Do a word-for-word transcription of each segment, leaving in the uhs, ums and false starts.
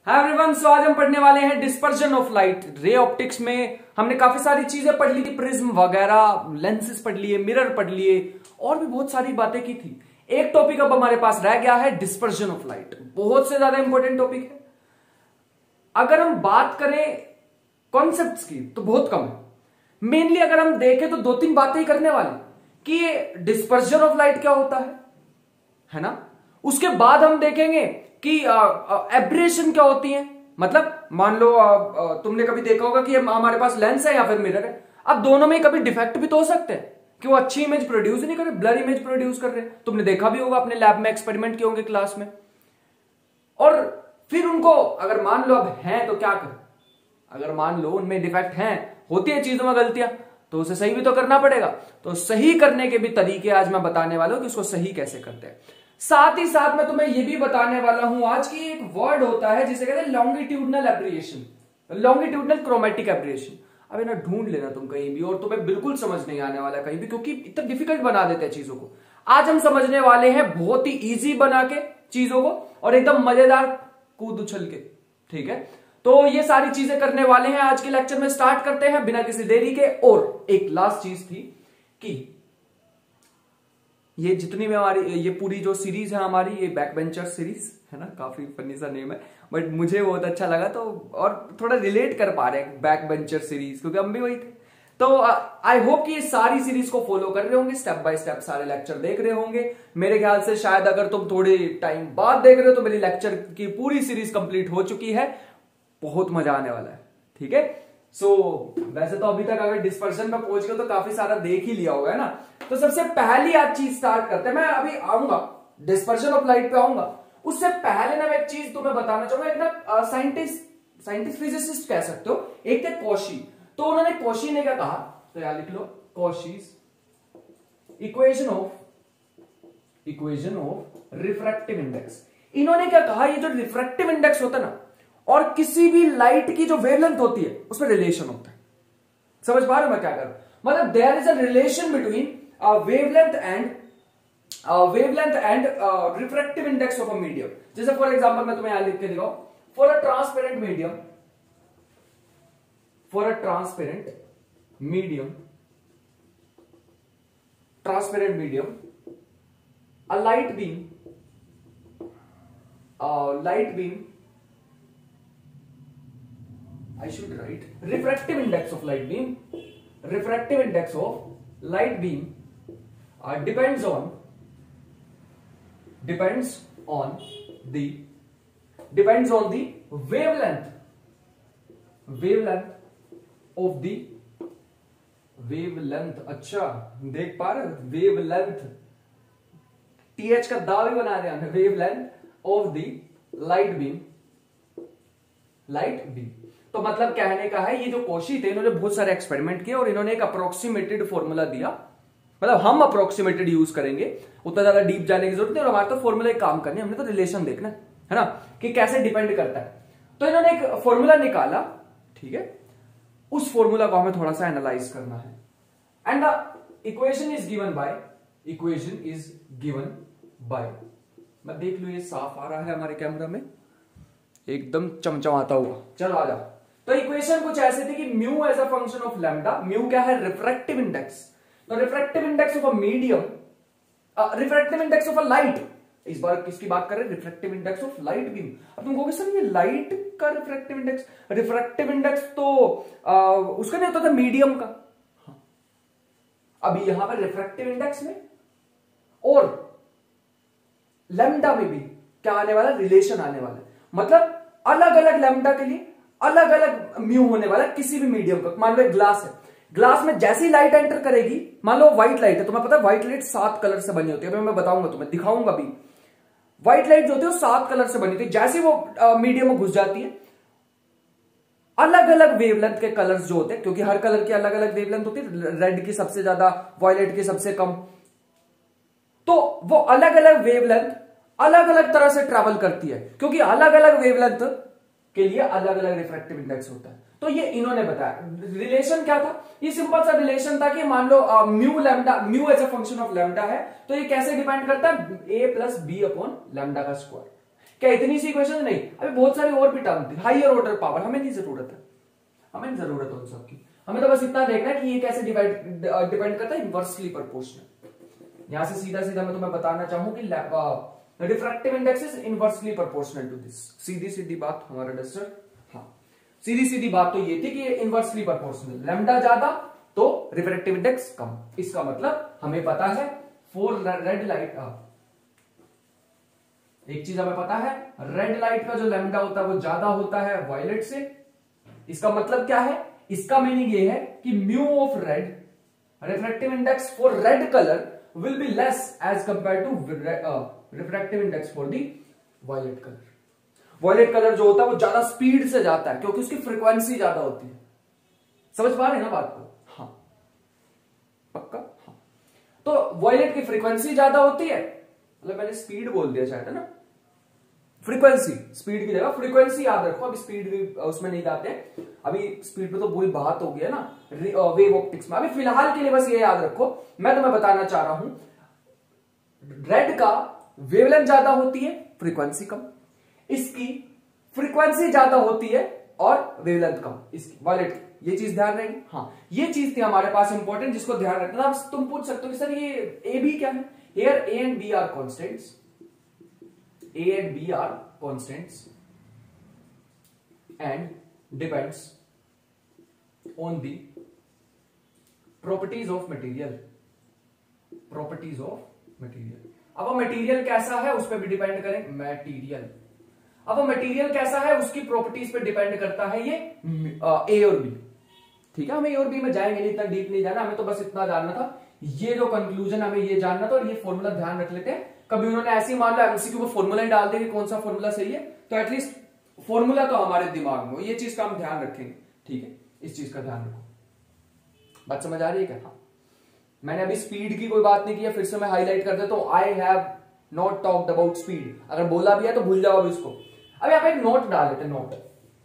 Hi everyone, सो आज हम पढ़ने वाले हैं dispersion of light. Ray optics में हमने काफी सारी चीजें पढ़ ली थी, प्रिज्म वगैरह, लेंसेज पढ़ लिए, मिरर पढ़ लिए और भी बहुत सारी बातें की थी। एक टॉपिक अब हमारे पास रह गया है डिस्पर्जन ऑफ लाइट। बहुत से ज्यादा इंपॉर्टेंट टॉपिक है। अगर हम बात करें कॉन्सेप्ट्स की तो बहुत कम है। मेनली अगर हम देखें तो दो तीन बातें ही करने वाले कि ये डिस्पर्जन ऑफ लाइट क्या होता है है ना। उसके बाद हम देखेंगे कि एब्रेशन क्या होती है। मतलब मान लो आ, आ, तुमने कभी देखा होगा कि हमारे पास लेंस है या फिर मिरर है। अब दोनों में कभी डिफेक्ट भी तो हो सकते हैं कि वो अच्छी इमेज प्रोड्यूस नहीं कर रहे, ब्लर इमेज प्रोड्यूस कर रहे हैं। तुमने देखा भी होगा, अपने लैब में एक्सपेरिमेंट किए होंगे क्लास में। और फिर उनको अगर मान लो अब है तो क्या करें। अगर मान लो उनमें डिफेक्ट है, होती है चीजों में गलतियां, तो उसे सही भी तो करना पड़ेगा। तो सही करने के भी तरीके आज मैं बताने वाला हूं कि उसको सही कैसे करते हैं। साथ ही साथ मैं तुम्हें यह भी बताने वाला हूं आज की एक वर्ड होता है जिसे कहते हैं longitudinal aberration, longitudinal chromatic aberration. अब ना ढूंढ लेना तुम कहीं भी, और तुम्हें बिल्कुल समझ नहीं आने वाला कहीं भी, क्योंकि इतना डिफिकल्ट बना देते हैं चीजों को। आज हम समझने वाले हैं बहुत ही इजी बना के चीजों को, और एकदम मजेदार कूद उछल के। ठीक है, तो ये सारी चीजें करने वाले हैं आज के लेक्चर में। स्टार्ट करते हैं बिना किसी देरी के। और एक लास्ट चीज थी कि ये जितनी भी हमारी ये पूरी जो सीरीज है हमारी, ये बैक बेंचर सीरीज है ना, काफी फनी सा नेम है बट मुझे बहुत अच्छा लगा, तो और थोड़ा रिलेट कर पा रहे हैं बैक बेंचर सीरीज, क्योंकि हम भी वही थे। तो आई होप कि ये सारी सीरीज को फॉलो कर रहे होंगे, स्टेप बाय स्टेप सारे लेक्चर देख रहे होंगे। मेरे ख्याल से शायद अगर तुम थोड़े टाइम बाद देख रहे हो तो मेरी लेक्चर की पूरी सीरीज कंप्लीट हो चुकी है। बहुत मजा आने वाला है। ठीक है, सो so, वैसे तो अभी तक अगर डिस्पर्जन में पहुंच गए तो काफी सारा देख ही लिया होगा, है ना। तो सबसे पहली आज चीज स्टार्ट करते हैं। मैं अभी आऊंगा डिस्पर्जन ऑफ लाइट पे आऊंगा, उससे पहले ना मैं एक चीज तुम्हें बताना चाहूंगा। एक ना साइंटिस्ट साइंटिस्ट फिजिसिस्ट कह सकते हो, एक थे कॉशी। तो उन्होंने कॉशी ने क्या कहा, तो यार लिख लो, Cauchy's equation of equation of refractive index. इन्होंने क्या कहा, ये जो रिफ्रैक्टिव इंडेक्स होता है ना, और किसी भी लाइट की जो वेवलेंथ होती है उसमें रिलेशन होता है। समझ पा रहे हो मैं क्या कर रहा हूं। मतलब there is a relation between wavelength and wavelength and refractive index of a medium. जैसे फॉर एग्जांपल मैं तुम्हें यहां लिख के दिखाऊं, for a transparent medium for a transparent medium transparent medium a light beam light beam I should write refractive index of light beam. Refractive index of light beam uh, depends on depends on the depends on the wavelength wavelength of the wavelength. अच्छा देख पा रहे हो, wavelength th का दा भी बना दिया हमने, wavelength of the light beam light beam. तो मतलब कहने का है, ये जो कॉशी थे इन्होंने बहुत सारे एक्सपेरिमेंट किए और इन्होंने एक अप्रोक्सीमेटेड फॉर्मूला दिया। मतलब हम अप्रोक्सीमेटेड यूज करेंगे, उतना ज्यादा डीप जाने की जरूरत नहीं, और हमारे तो फॉर्मूला एक काम करने, हमने तो रिलेशन देखना है ना, कि कैसे डिपेंड करता है। तो इन्होंने एक फॉर्मूला निकाला। ठीक है, उस फॉर्मूला को हमें थोड़ा सा एनालाइज करना है। And the equation is given by equation is given by मैं देख लू ये साफ आ रहा है हमारे कैमरा में, एकदम चमचमाता हुआ। चलो आ जाओ। तो इक्वेशन कुछ ऐसे थी कि mu as a function of lambda. Mu क्या है, रिफ्रैक्टिव इंडेक्स। तो refractive index of a medium, refractive index of a light. इस बार किसकी बात कर रहे हैं, refractive index of light beam. अब तुम कहोगे सर ये लाइट का रिफ्रैक्टिव इंडेक्स, रिफ्रैक्टिव इंडेक्स तो आ, उसका नहीं होता था, मीडियम का। हाँ। अभी यहां पर रिफ्रैक्टिव इंडेक्स में और लैम्डा में भी क्या आने वाला, रिलेशन आने वाला है। मतलब अलग अलग लैम्डा के लिए अलग अलग म्यू होने वाला किसी भी मीडियम का। मान लो एक ग्लास है, ग्लास में जैसी लाइट एंटर करेगी, मान लो व्हाइट लाइट है, तुम्हें पता है व्हाइट लाइट सात कलर से बनी होती है। मैं बताऊंगा तुम्हें, दिखाऊंगा भी। व्हाइट लाइट जो होती है वो सात कलर से बनी होती है। जैसे वो मीडियम में घुस जाती है, अलग अलग वेवलेंथ के कलर्स जो होते हैं, क्योंकि हर कलर की अलग अलग वेवलेंथ होती है, रेड की सबसे ज्यादा, वायलेट की सबसे कम। तो वो अलग अलग वेवलेंथ अलग अलग तरह से ट्रैवल करती है, क्योंकि अलग अलग वेवलेंथ के लिए अलग अलग रिफ्रैक्टिव इंडेक्स होता है। तो ये इन्होंने बताया। रिलेशन क्या था, ये सिंपल सा रिलेशन था कि मान लो mu lambda, mu as a function of lambda है, तो ये कैसे डिपेंड करता है, A plus B upon lambda का स्क्वायर। क्या इतनी सी इक्वेशन? नहीं, अभी बहुत सारी और भी टर्म थी, हायर ऑर्डर पावर, हमें नहीं जरूरत है, हमें नहीं जरूरत है उन सबकी। हमें तो बस इतना देखना है कि ये कैसे डिवाइड डिपेंड करता है, इनवर्सली प्रोपोर्शनल। यहां से सीधा सीधा मैं तुम्हें बताना चाहूं कि refractive index is inversely proportional to this. सीधी सीधी बात हमारा डस्टर, हाँ सीधी सीधी बात तो ये थी कि ये इनवर्सली प्रोपोर्शनल, लैम्डा ज्यादा तो रिफ्रैक्टिव इंडेक्स कम। इसका मतलब हमें पता है फॉर रेड लाइट, एक चीज हमें पता है, रेड लाइट का जो लैम्डा होता है वो ज्यादा होता है वायलेट से। इसका मतलब क्या है? इसका मीनिंग ये है कि mu of red, refractive index for red colour will be less as compare to refractive index for the violet colour. Violet colour जो होता है वो ज्यादा स्पीड से जाता है क्योंकि उसकी फ्रीक्वेंसी ज्यादा होती है। समझ पा रहे हैं ना बात को? हाँ पक्का, हाँ। तो वायलेट की फ्रीक्वेंसी ज्यादा होती है, मतलब मैंने स्पीड बोल दिया शायद, है ना? फ्रीक्वेंसी, स्पीड की जगह फ्रीक्वेंसी याद रखो, अभी स्पीड भी उसमें नहीं जाते हैं, अभी स्पीड पे तो वही बात हो गई है ना वेव ऑप्टिक्स में। अभी फिलहाल के लिए बस ये याद रखो, मैं तुम्हें बताना चाह रहा हूं रेड का वेवलेंथ ज्यादा होती है, फ्रीक्वेंसी कम, इसकी फ्रीक्वेंसी ज्यादा होती है और वेवलेंथ कम इसकी, वायलेट। ये चीज ध्यान रहेगी, हाँ ये चीज थी हमारे पास इंपॉर्टेंट जिसको ध्यान रखना। अब तुम पूछ सकते हो कि सर ये ए बी क्या है? Here A and B are constants. A and B are constants and depends on the properties of material. Properties of material. अब वो मटेरियल कैसा है उस पर भी डिपेंड करें, मटेरियल। अब वो मटेरियल कैसा है उसकी प्रॉपर्टीज पे डिपेंड करता है ये ए और बी। ठीक है, हमें ए और बी में जाएंगे नहीं, इतना डीप नहीं जाना, हमें तो बस इतना जानना था, ये जो कंक्लूजन हमें ये जानना था और ये फॉर्मूला ध्यान रख लेते हैं। कभी उन्होंने ऐसे ही मान लो एमसीक्यू में फॉर्मूला ही डाल देंगे कौन सा फॉर्मूला सही है, तो एटलीस्ट फॉर्मूला तो हमारे दिमाग में, ये चीज का हम ध्यान रखेंगे। ठीक है, इस चीज का ध्यान रखो। बात समझ आ रही है क्या? हाँ, मैंने अभी स्पीड की कोई बात नहीं की है, फिर से मैं हाईलाइट कर देता हूं, I have not talked about speed. अगर बोला भी है तो भूल जाओ अभी इसको। अब यहाँ पे एक नोट डाल देते, नोट।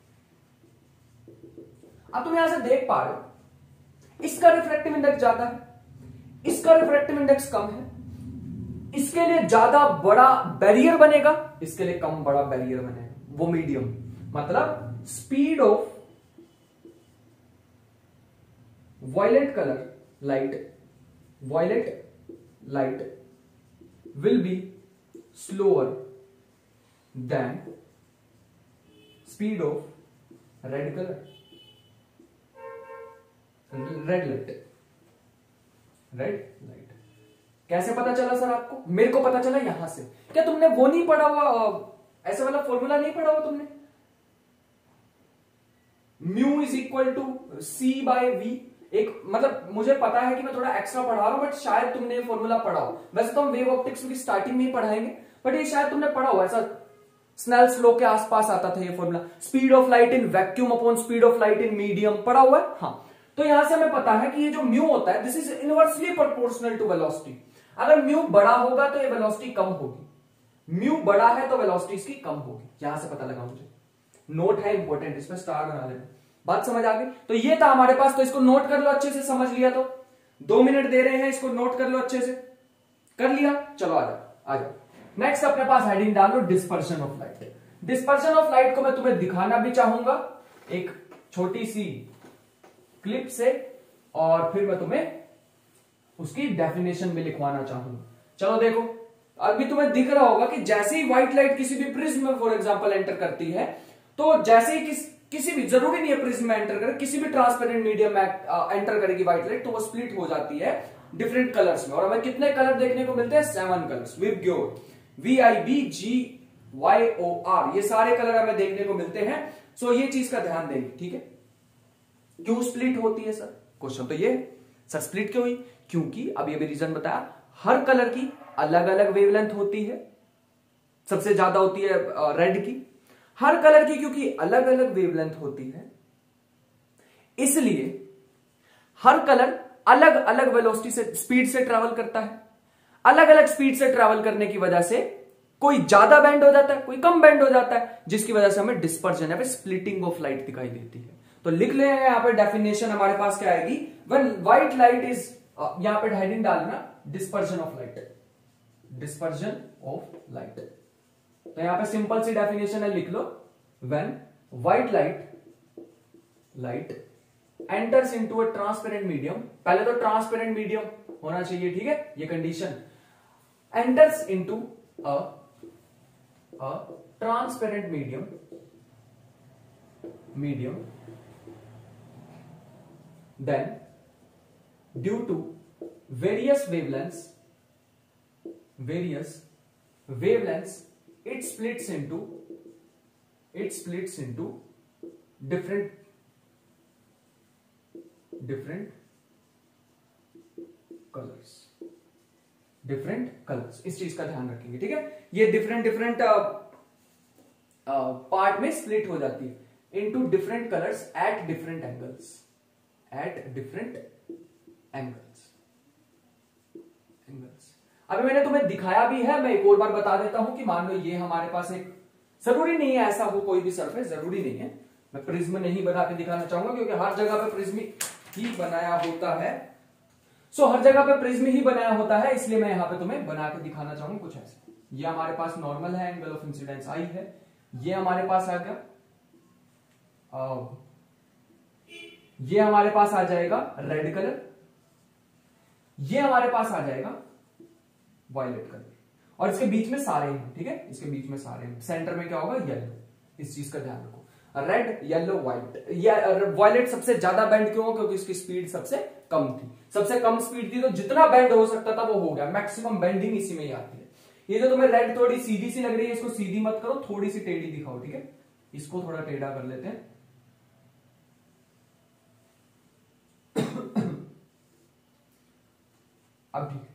अब तुम यहां से देख पा रहे हो इसका रिफ्रैक्टिव इंडेक्स ज्यादा है, इसका रिफ्रैक्टिव इंडेक्स कम है, इसके लिए ज्यादा बड़ा बैरियर बनेगा, इसके लिए कम बड़ा बैरियर बनेगा, वो मीडियम। मतलब speed of violet colour light, violet light will be slower than speed of red colour, red light, red light. कैसे पता चला सर आपको? मेरे को पता चला यहां से। क्या तुमने वो नहीं पढ़ा हुआ, ऐसे वाला फॉर्मूला नहीं पढ़ा हुआ तुमने? Mu is equal to c by v. एक मतलब मुझे पता है कि मैं थोड़ा एक्स्ट्रा पढ़ा रहा हूं, बट शायद तुमने ये फॉर्मूला पढ़ा हो। वैसे तो हम वेव ऑप्टिक्स की स्टार्टिंग में ही पढ़ाएंगे, बट ये शायद तुमने पढ़ा हो, ऐसा स्नेल्स लॉ के आसपास आता था ये formula. Speed of light in vacuum upon speed of light in medium, पढ़ा हुआ है? हाँ। तो यहां से हमें पता है कि ये जो म्यू होता है this is inversely proportional to velocity. अगर म्यू बड़ा होगा तो ये वेलोसिटी कम होगी, म्यू बड़ा है तो वेलोसिटी इसकी कम होगी। यहां से पता लगा मुझे, नोट है इंपॉर्टेंट, इसमें स्टार बना लेना। बात समझ आ गई? तो ये था हमारे पास, तो इसको नोट कर लो अच्छे से, समझ लिया तो दो मिनट दे रहे हैं, इसको नोट कर लो अच्छे से। कर लिया? चलो आ जाओ आ जाओ। नेक्स्ट अपने पास हेडिंग डाल लो dispersion of light. Dispersion of light को मैं तुम्हें दिखाना भी चाहूंगा एक छोटी सी क्लिप से, और फिर मैं तुम्हें उसकी डेफिनेशन भी लिखवाना चाहूंगा। चलो देखो, अभी तुम्हें दिख रहा होगा कि जैसे ही व्हाइट लाइट किसी भी प्रिज्म में फॉर एग्जांपल एंटर करती है, तो जैसे ही किस, किसी भी, जरूरी नहीं है प्रिज्म में एंटर करे, किसी भी ट्रांसपेरेंट मीडियम में एंटर करेगी व्हाइट लाइट, तो वो स्प्लिट हो जाती है डिफरेंट कलर्स में। और हमें कितने कलर देखने को मिलते हैं? Seven colours, VIBGYOR, V I B G Y O R, ये सारे कलर हमें देखने को मिलते हैं। सो ये चीज का ध्यान देंगे, ठीक है? क्यों स्प्लिट होती है सर? क्वेश्चन तो ये, सर स्प्लिट क्यों हुई? क्योंकि अभी अभी रीजन बताया, हर कलर की अलग अलग वेवलेंथ होती है, सबसे ज्यादा होती है रेड की। हर कलर की क्योंकि अलग अलग वेवलेंथ होती है, इसलिए हर कलर अलग अलग वेलोसिटी से, स्पीड से ट्रैवल करता है। अलग अलग स्पीड से ट्रैवल करने की वजह से कोई ज्यादा बैंड हो जाता है, कोई कम बैंड हो जाता है, जिसकी वजह से हमें डिस्पर्जन या स्प्लिटिंग ऑफ लाइट दिखाई देती है। तो लिख ले यहां पर डेफिनेशन हमारे पास क्या आएगी? व्हेन व्हाइट लाइट इज, यहां पर हेडिंग डालना dispersion of light, dispersion of light. तो यहां पे सिंपल सी डेफिनेशन है, लिख लो, when white light light enters into a transparent medium, पहले तो ट्रांसपेरेंट मीडियम होना चाहिए, ठीक है, ये condition, enters into a a transparent medium medium then due to various wavelengths various wavelengths it splits into it splits into different different colors different colors इस चीज का ध्यान रखेंगे, ठीक है। ये डिफरेंट डिफरेंट पार्ट में स्प्लिट हो जाती है into different colours at different angles at different angles angles अभी मैंने तुम्हें दिखाया भी है, मैं एक और बार बता देता हूं कि मान लो ये हमारे पास एक, जरूरी नहीं है ऐसा हो कोई भी सरफेस, जरूरी नहीं है, मैं प्रिज्म नहीं बना के दिखाना चाहूंगा क्योंकि हर जगह पे प्रिज्म ही बनाया होता है। सो हर जगह पे प्रिज्म ही बनाया होता है, इसलिए मैं यहां पे तुम्हें बना के दिखाना चाहूंगा कुछ ऐसे। ये हमारे पास नॉर्मल है, एंगल ऑफ इंसिडेंस आई है, ये हमारे पास आ गया, ये हमारे पास आ जाएगा रेड कलर, ये हमारे पास आ जाएगा वायलेट कलर, और इसके बीच में सारे हैं, ठीक है, इसके बीच में सारे हैं, सेंटर में क्या होगा, येलो, इस चीज का ध्यान रखो, रेड येलो व्हाइट। वायलेट सबसे ज्यादा बेंड क्यों, क्योंकि इसकी स्पीड सबसे कम थी, सबसे कम स्पीड थी, तो जितना बेंड हो सकता था वो हो गया, मैक्सिमम बेंडिंग इसी में ही आती है। ये जो तुम्हें रेड थोड़ी सीधी सी लग रही है, इसको सीधी मत करो, थोड़ी सी टेढ़ी दिखाओ, ठीक है, इसको थोड़ा टेढ़ा कर लेते हैं। अब ठीक है,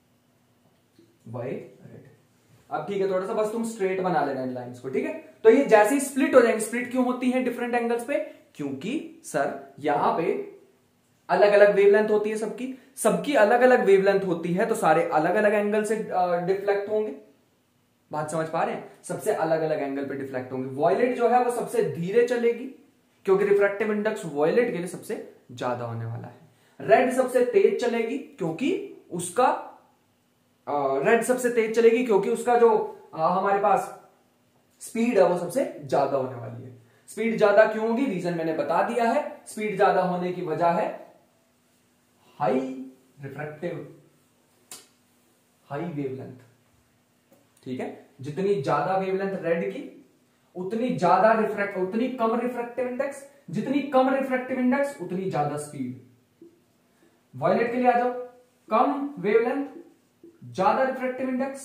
वाइट रेड, अब ठीक है, थोड़ा सा बस तुम स्ट्रेट बना लेना इन लाइंस को, ठीक है। तो ये जैसे ही स्प्लिट हो जाएंगे, स्प्लिट क्यों होती है डिफरेंट एंगल्स पे, क्योंकि सर यहां पे अलग अलग वेवलेंथ होती है, सबकी सबकी अलग अलग वेवलेंथ होती है, तो सारे अलग अलग एंगल से डिफ्लेक्ट होंगे, बात समझ पा रहे हैं, सबसे अलग अलग एंगल पे डिफ्लेक्ट होंगे। वॉयलेट जो है वो सबसे धीरे चलेगी क्योंकि रिफ्रैक्टिव इंडेक्स वॉयलेट के लिए सबसे ज्यादा होने वाला है। रेड सबसे तेज चलेगी क्योंकि उसका रेड uh, सबसे तेज चलेगी क्योंकि उसका जो uh, हमारे पास स्पीड है वो सबसे ज्यादा होने वाली है। स्पीड ज्यादा क्यों होगी, रीजन मैंने बता दिया है, स्पीड ज्यादा होने की वजह है हाई रिफ्रैक्टिव हाई वेवलेंथ, ठीक है, जितनी ज्यादा वेवलेंथ रेड की उतनी ज्यादा रिफ्रैक्ट उतनी कम रिफ्रैक्टिव इंडेक्स, जितनी कम रिफ्रैक्टिव इंडेक्स उतनी ज्यादा स्पीड। वॉयलेट के लिए आ जाओ, कम वेवलेंथ ज्यादा रिफ्रैक्टिव इंडेक्स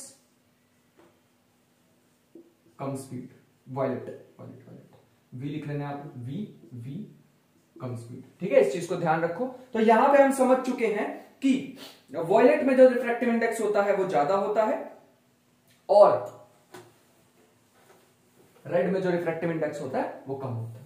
कम speed, violet violet violet V लिख लेना आप, वी वी कम स्पीड, ठीक है, इस चीज को ध्यान रखो। तो यहां पे हम समझ चुके हैं कि वॉयलेट में जो रिफ्रैक्टिव इंडेक्स होता है वो ज्यादा होता है और रेड में जो रिफ्रैक्टिव इंडेक्स होता है वो कम होता है।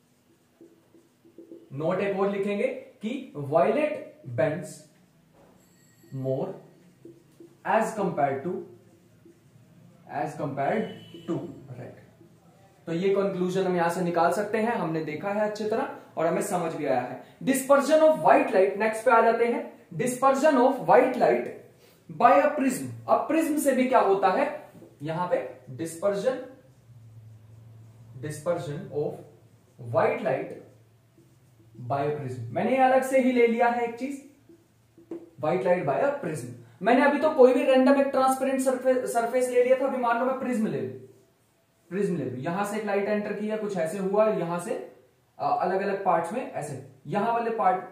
नोट एक और लिखेंगे कि violet bends more as compare to as compare to red. तो ये कंक्लूजन हम यहां से निकाल सकते हैं, हमने देखा है अच्छी तरह और हमें समझ भी आया है। Dispersion of white light, next पे आ जाते हैं। Dispersion of white light by a prism. अब प्रिज्म से भी क्या होता है, यहां पे dispersion dispersion of white light by a prism. मैंने अलग से ही ले लिया है एक चीज, white light by a prism. मैंने अभी तो कोई भी रैंडम एक ट्रांसपेरेंट सरफेस सरफेस ले लिया था, अभी मान लो मैं प्रिज्म ले लू प्रिज्म ले लू यहां से एक लाइट एंटर किया, कुछ ऐसे हुआ, यहां से अलग अलग पार्ट्स में ऐसे, यहां वाले पार्ट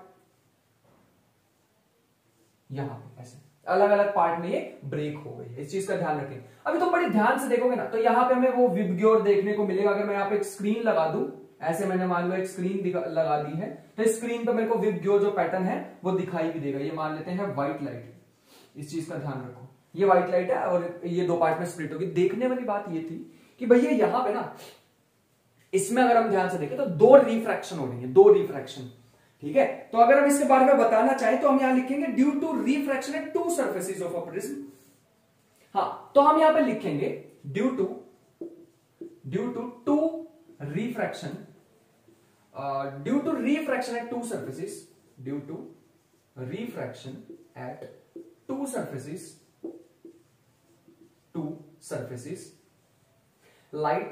यहां पे ऐसे अलग अलग पार्ट में ये ब्रेक हो गई है, इस चीज का ध्यान रखें। अभी तो बड़े ध्यान से देखोगे ना तो यहां पे हमें वो विबग्योर देखने को मिलेगा। अगर मैं यहां पे एक स्क्रीन लगा दूं, ऐसे मैंने मान लो एक स्क्रीन लगा दी है, तो इस स्क्रीन पे मेरे को विबग्योर जो पैटर्न है वो दिखाई भी देगा। ये मान लेते हैं व्हाइट लाइट, इस चीज का ध्यान रखो, ये व्हाइट लाइट है और ये दो पार्ट में स्प्लिट होगी। देखने वाली बात ये थी कि भैया यहां पे ना, इसमें अगर हम ध्यान से देखें तो दो रिफ्रैक्शन हो रही है, दो रिफ्रैक्शन, ठीक है। तो अगर हम इसके बारे में बताना चाहें तो हम यहां लिखेंगे due to refraction at two surfaces of a prism. हाँ, तो हम यहां पे लिखेंगे due to due to to refraction due to refraction at two surfaces due to refraction at two surfaces two surfaces light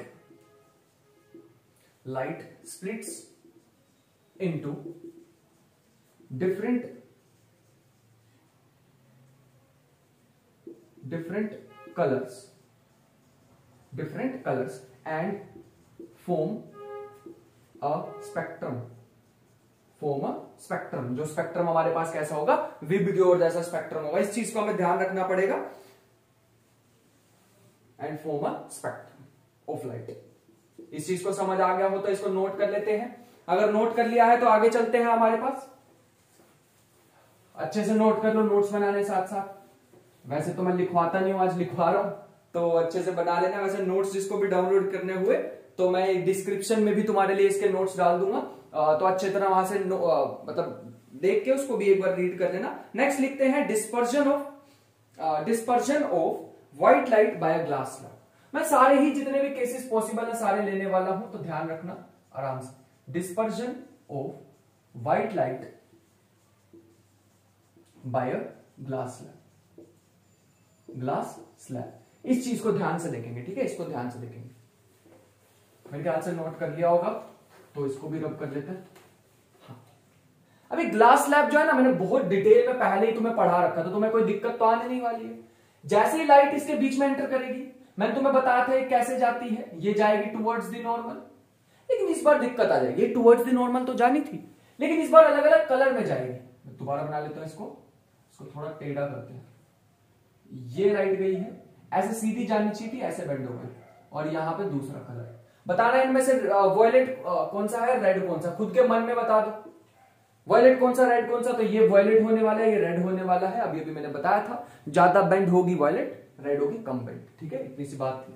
light splits into different different colors different colors and form a spectrum form a spectrum जो spectrum हमारे पास कैसा होगा, VIBGYOR जैसा spectrum होगा। इस चीज को हमें ध्यान रखना पड़ेगा। And form a spectrum of light. इस चीज को समझ आ गया हो तो इसको नोट कर लेते हैं। अगर नोट कर लिया है तो आगे चलते हैं। हमारे पास अच्छे से नोट कर लो, नोट्स बनाने साथ साथ। वैसे तो मैं लिखवाता नहीं हूं, आज लिखवा रहा हूं तो अच्छे से बना लेना। वैसे नोट्स जिसको भी डाउनलोड करने हुए तो मैं डिस्क्रिप्शन में भी तुम्हारे लिए इसके नोट्स डाल दूंगा, तो अच्छे तरह वहां से मतलब देख के उसको भी एक बार रीड कर लेना। नेक्स्ट लिखते हैं dispersion of dispersion of white light by a glass slab. मैं सारे ही जितने भी केसेस पॉसिबल है सारे लेने वाला हूं, तो ध्यान रखना आराम से। Dispersion of white light by a glass slab glass slab इस चीज को ध्यान से देखेंगे, ठीक है। इसको ध्यान से देखेंगे। मेरे ख्याल से नोट कर लिया होगा तो इसको भी रब कर लेते हैं। हाँ। अभी ग्लास स्लैब जो है ना, मैंने बहुत डिटेल में पहले ही तुम्हें पढ़ा रखा था, तुम्हें कोई दिक्कत तो आने नहीं वाली है। जैसे ही लाइट इसके बीच में एंटर करेगी, मैंने तुम्हें बताया था ये कैसे जाती है, ये जाएगी टुवर्ड्स द नॉर्मल। लेकिन इस बार दिक्कत आ जाएगी। ये टुवर्ड्स द नॉर्मल तो जानी थी, लेकिन इस बार अलग अलग कलर में जाएगी। मैं दोबारा बना लेता हूं इसको इसको थोड़ा टेढ़ा करते हैं। ये लाइट गई है, ऐसे सीधी जानी चाहिए थी, ऐसे बेंड हो गई। और यहां पे दूसरा कलर बताना, इनमें से वॉयलेट कौन सा है, रेड कौन सा, खुद के मन में बता दो। वॉयलेट कौन सा, रेड कौन सा, तो ये वॉयलेट होने वाला है, ये रेड होने वाला है। अभी अभी मैंने बताया था, ज्यादा बेंड होगी वॉयलेट, रेड होगी कम बेंड, ठीक है। इतनी सी बात थी।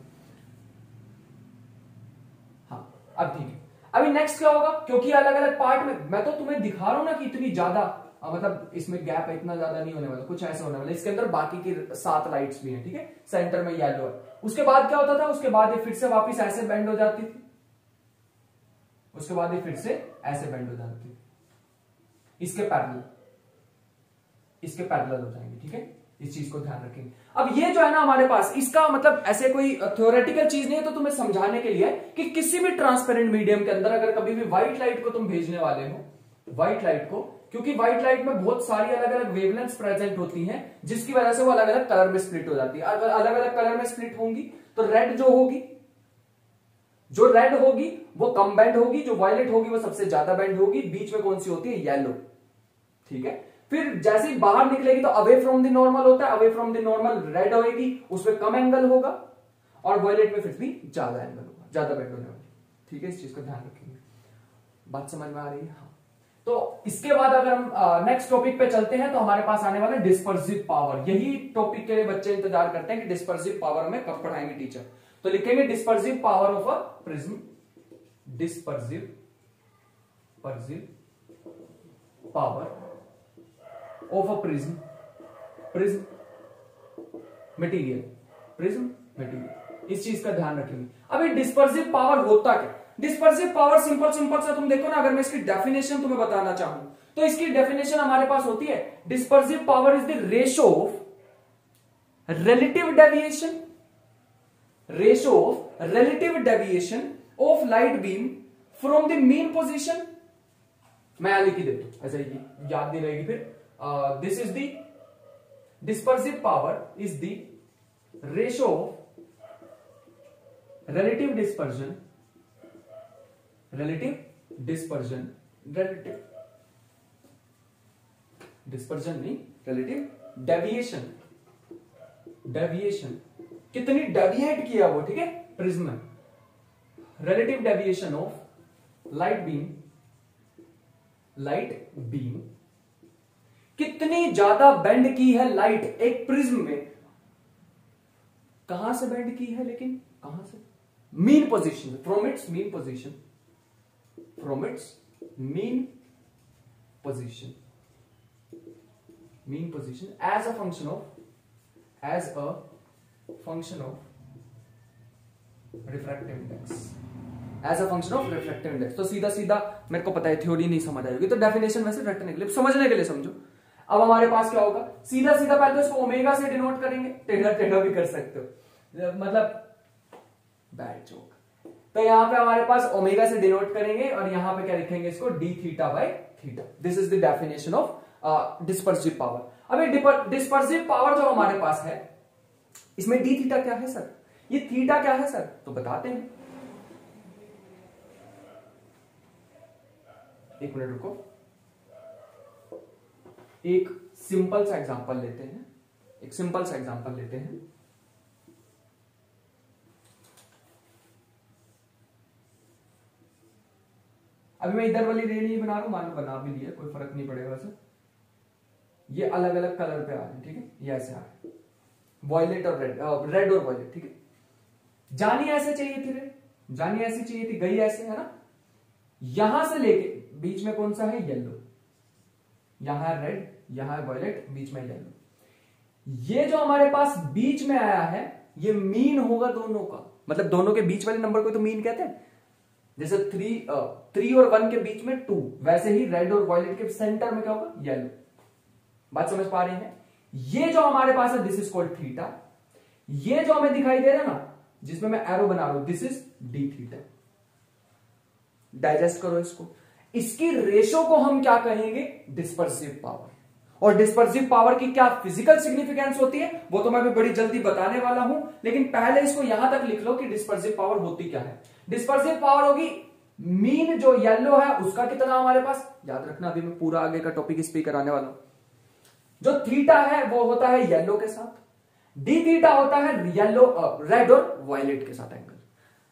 हाँ अब ठीक है। अभी नेक्स्ट क्या होगा, क्योंकि अलग अलग पार्ट में मैं तो तुम्हें दिखा रहा हूं ना कि इतनी ज्यादा मतलब इसमें गैप इतना ज्यादा नहीं होने वाला, कुछ ऐसा होने वाला। इसके अंदर बाकी की सात लाइट्स भी हैं, ठीक है। सेंटर में येलो है। उसके बाद क्या होता था, उसके बाद ये फिर से वापस ऐसे बेंड हो जाती थी, उसके बाद ये फिर से ऐसे बेंड हो जाती थी। इसके पैरेलल इसके पैरेलल हो जाएंगे, ठीक है। इस चीज को ध्यान रखेंगे। अब ये जो है ना हमारे पास, इसका मतलब ऐसे कोई थ्योरेटिकल चीज नहीं है, तो तुम्हें समझाने के लिए कि किसी भी ट्रांसपेरेंट मीडियम के अंदर अगर कभी भी व्हाइट लाइट को तुम भेजने वाले हो, व्हाइट लाइट को, क्योंकि व्हाइट लाइट में बहुत सारी अलग अलग वेवलेंथ्स प्रेजेंट होती हैं, जिसकी वजह से वो अलग अलग कलर में स्प्लिट हो जाती है। अगर अलग अलग कलर में स्प्लिट होंगी तो रेड जो होगी जो रेड होगी वो कम बैंड होगी, जो वायलेट होगी वो सबसे ज्यादा बैंड होगी, बीच में कौन सी होती है, येलो, ठीक है। फिर जैसे ही बाहर निकलेगी तो अवे फ्रॉम द नॉर्मल होता है, away from the normal red होगी, उसमें कम एंगल होगा, और वायलेट में फिर भी ज्यादा एंगल होगा, ज्यादा बैंड होने वाली, ठीक है। इस चीज का ध्यान रखेंगे। बात समझ में आ रही है? हाँ। तो इसके बाद अगर हम नेक्स्ट टॉपिक पे चलते हैं तो हमारे पास आने वाला डिस्पर्सिव पावर। यही टॉपिक के लिए बच्चे इंतजार करते हैं कि डिस्पर्सिव पावर में कब पढ़ाएंगे टीचर। तो लिखेंगे dispersive power of a prism, dispersive पर्सिव power of a prism, prism material, prism material. इस चीज का ध्यान रखेंगे। अब ये डिस्पर्सिव पावर होता क्या? डिस्पर्सिव पावर सिंपल सिंपल सा तुम देखो ना, अगर मैं इसकी डेफिनेशन तुम्हें बताना चाहूं तो इसकी डेफिनेशन हमारे पास होती है, dispersive power is the ratio of relative deviation, ratio of relative deviation of light beam from the mean position. मैं यहां लिख ही देता हूं, ऐसा ही याद नहीं रहेगी फिर। This is the dispersive power is the ratio of relative dispersion, relative dispersion, relative dispersion नहीं, रिलेटिव डेविएशन, डेविएशन कितनी डेविएट किया वो, ठीक है, प्रिज्म में। Relative deviation of light beam, light beam कितनी ज्यादा बेंड की है लाइट एक प्रिज्म में, कहां से बेंड की है, लेकिन कहां से, mean position, from its mean position, from its mean position, mean position as a function of, as a function of refractive index, as a function of refractive index। तो सीधा सीधा मेरे को पता है थ्योरी नहीं समझ आएगी, तो डेफिनेशन वैसे रटने के लिए, समझने के लिए समझो। अब हमारे पास क्या होगा, सीधा सीधा पहले तो इसको ओमेगा से डिनोट करेंगे, टेढ़ा टेढ़ा भी कर सकते हो, मतलब बैड जोक। तो यहां पे हमारे पास ओमेगा से डिनोट करेंगे और यहां पे क्या लिखेंगे इसको, d theta by theta. This is the definition of dispersive power. अब ये डिस्पर्सिव पावर जो हमारे पास है, इसमें डी थीटा क्या है सर, ये थीटा क्या है सर, तो बताते हैं। एक मिनट रुको, एक सिंपल सा एग्जांपल लेते हैं, एक सिंपल सा एग्जांपल लेते हैं। अभी मैं इधर वाली रे नहीं बना रहा हूं, मान लो बना भी लिया, कोई फर्क नहीं पड़ेगा वैसे। ये अलग अलग कलर पे आ रहे हैं, ठीक है, ये ऐसे आ रहे हैं, वॉयलेट और रेड, रेड और वॉयलेट, ठीक है। जानी ऐसे चाहिए थी रे, जानी ऐसी चाहिए थी, गई ऐसे, है ना। यहां से लेके बीच में कौन सा है, येलो, यहां है रेड, यहां है वॉयलेट, बीच में येलो। ये जो हमारे पास बीच में आया है, ये मीन होगा दोनों का, मतलब दोनों के बीच वाले नंबर को तो मीन कहते हैं। जैसे थ्री थ्री और वन के बीच में टू, वैसे ही रेड और वॉयलेट के सेंटर में क्या होगा, येलो। बात समझ पा रहे हैं। ये जो हमारे पास है, दिस इज कॉल्ड थीटा। ये जो हमें दिखाई दे रहा है ना, जिसमें मैं एरो बना रहा हूं, this is d theta. Digest करो इसको। इसकी रेशो को हम क्या कहेंगे, डिस्पर्सिव पावर। और डिस्पर्सिव पावर की क्या फिजिकल सिग्निफिकेंस होती है, वो तो मैं भी बड़ी जल्दी बताने वाला हूं, लेकिन पहले इसको यहां तक लिख लो कि डिस्पर्सिव पावर होती क्या है। डिस्पर्सिव पावर होगी मीन जो येलो है उसका कितना हमारे पास, याद रखना अभी मैं पूरा आगे का टॉपिक इस पे कराने वाला हूं। जो थीटा है वो होता है येलो के साथ, डी थीटा होता है येलो रेड और वायलेट के साथ एंगल।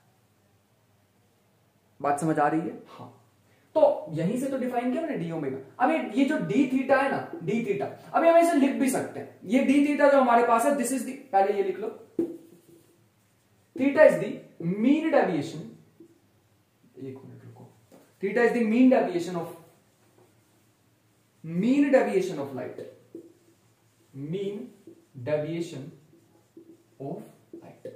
बात समझ आ रही है, हाँ। तो यहीं से तो डिफाइन किया मैंने डी ओमेगा। अब ये जो डी थीटा है ना, डी थीटा, अभी हम इसे लिख भी सकते हैं। ये डी थीटा जो हमारे पास है, दिस इज दी, पहले ये लिख लो, theta is the mean deviation, एक मिनट रुको, theta is the mean deviation of mean deviation of light, mean deviation of light.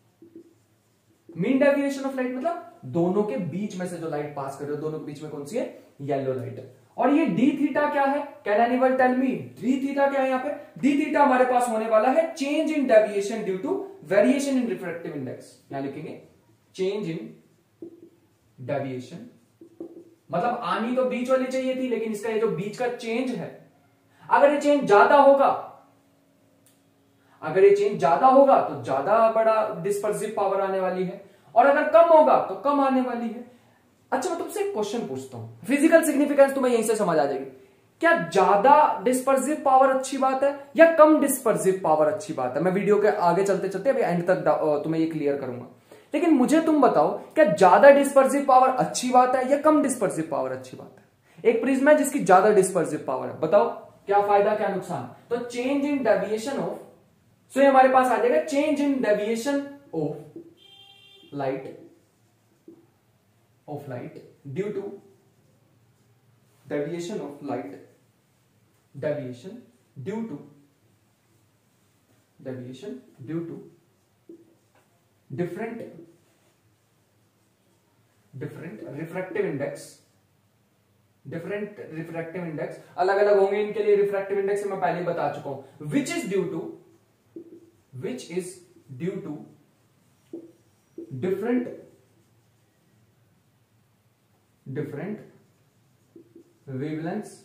Mean deviation of light मतलब दोनों के बीच में से जो लाइट पास कर रहे हो, दोनों के बीच में कौन सी है, येलो लाइट है। और ये डी थीटा क्या है, can anyone tell me, d theta क्या है यहाँ पे, डी थीटा हमारे पास होने वाला है change in deviation due to variation in refractive index. यहां लिखेंगे चेंज इन डेविएशन, मतलब आनी तो बीच वाली चाहिए थी, लेकिन इसका ये जो बीच का चेंज है, अगर ये चेंज ज्यादा होगा, अगर ये चेंज ज्यादा होगा तो ज्यादा बड़ा डिस्पर्सिव पावर आने वाली है, और अगर कम होगा तो कम आने वाली है। अच्छा मैं तुमसे एक क्वेश्चन पूछता हूं, फिजिकल सिग्निफिकेंस तुम्हें यहीं से समझ आ जाएगी। क्या ज्यादा डिस्पर्सिव पावर अच्छी बात है या कम डिस्पर्सिव पावर अच्छी बात है? मैं वीडियो के आगे चलते चलते अभी एंड तक तुम्हें ये क्लियर करूंगा, लेकिन मुझे तुम बताओ, क्या ज्यादा डिस्पर्सिव पावर अच्छी बात है या कम डिस्पर्सिव पावर अच्छी बात है? एक प्रिज्म है जिसकी ज्यादा डिस्पर्सिव पावर है, बताओ क्या फायदा क्या नुकसान? तो change in deviation of, so ये हमारे पास आ जाएगा change in deviation of light of light due to deviation of light deviation due to deviation due to different different refractive index. Different refractive index अलग अलग होंगे इनके लिए, रिफ्रैक्टिव इंडेक्स मैं पहले बता चुका हूं, which is due to which is due to different different wavelengths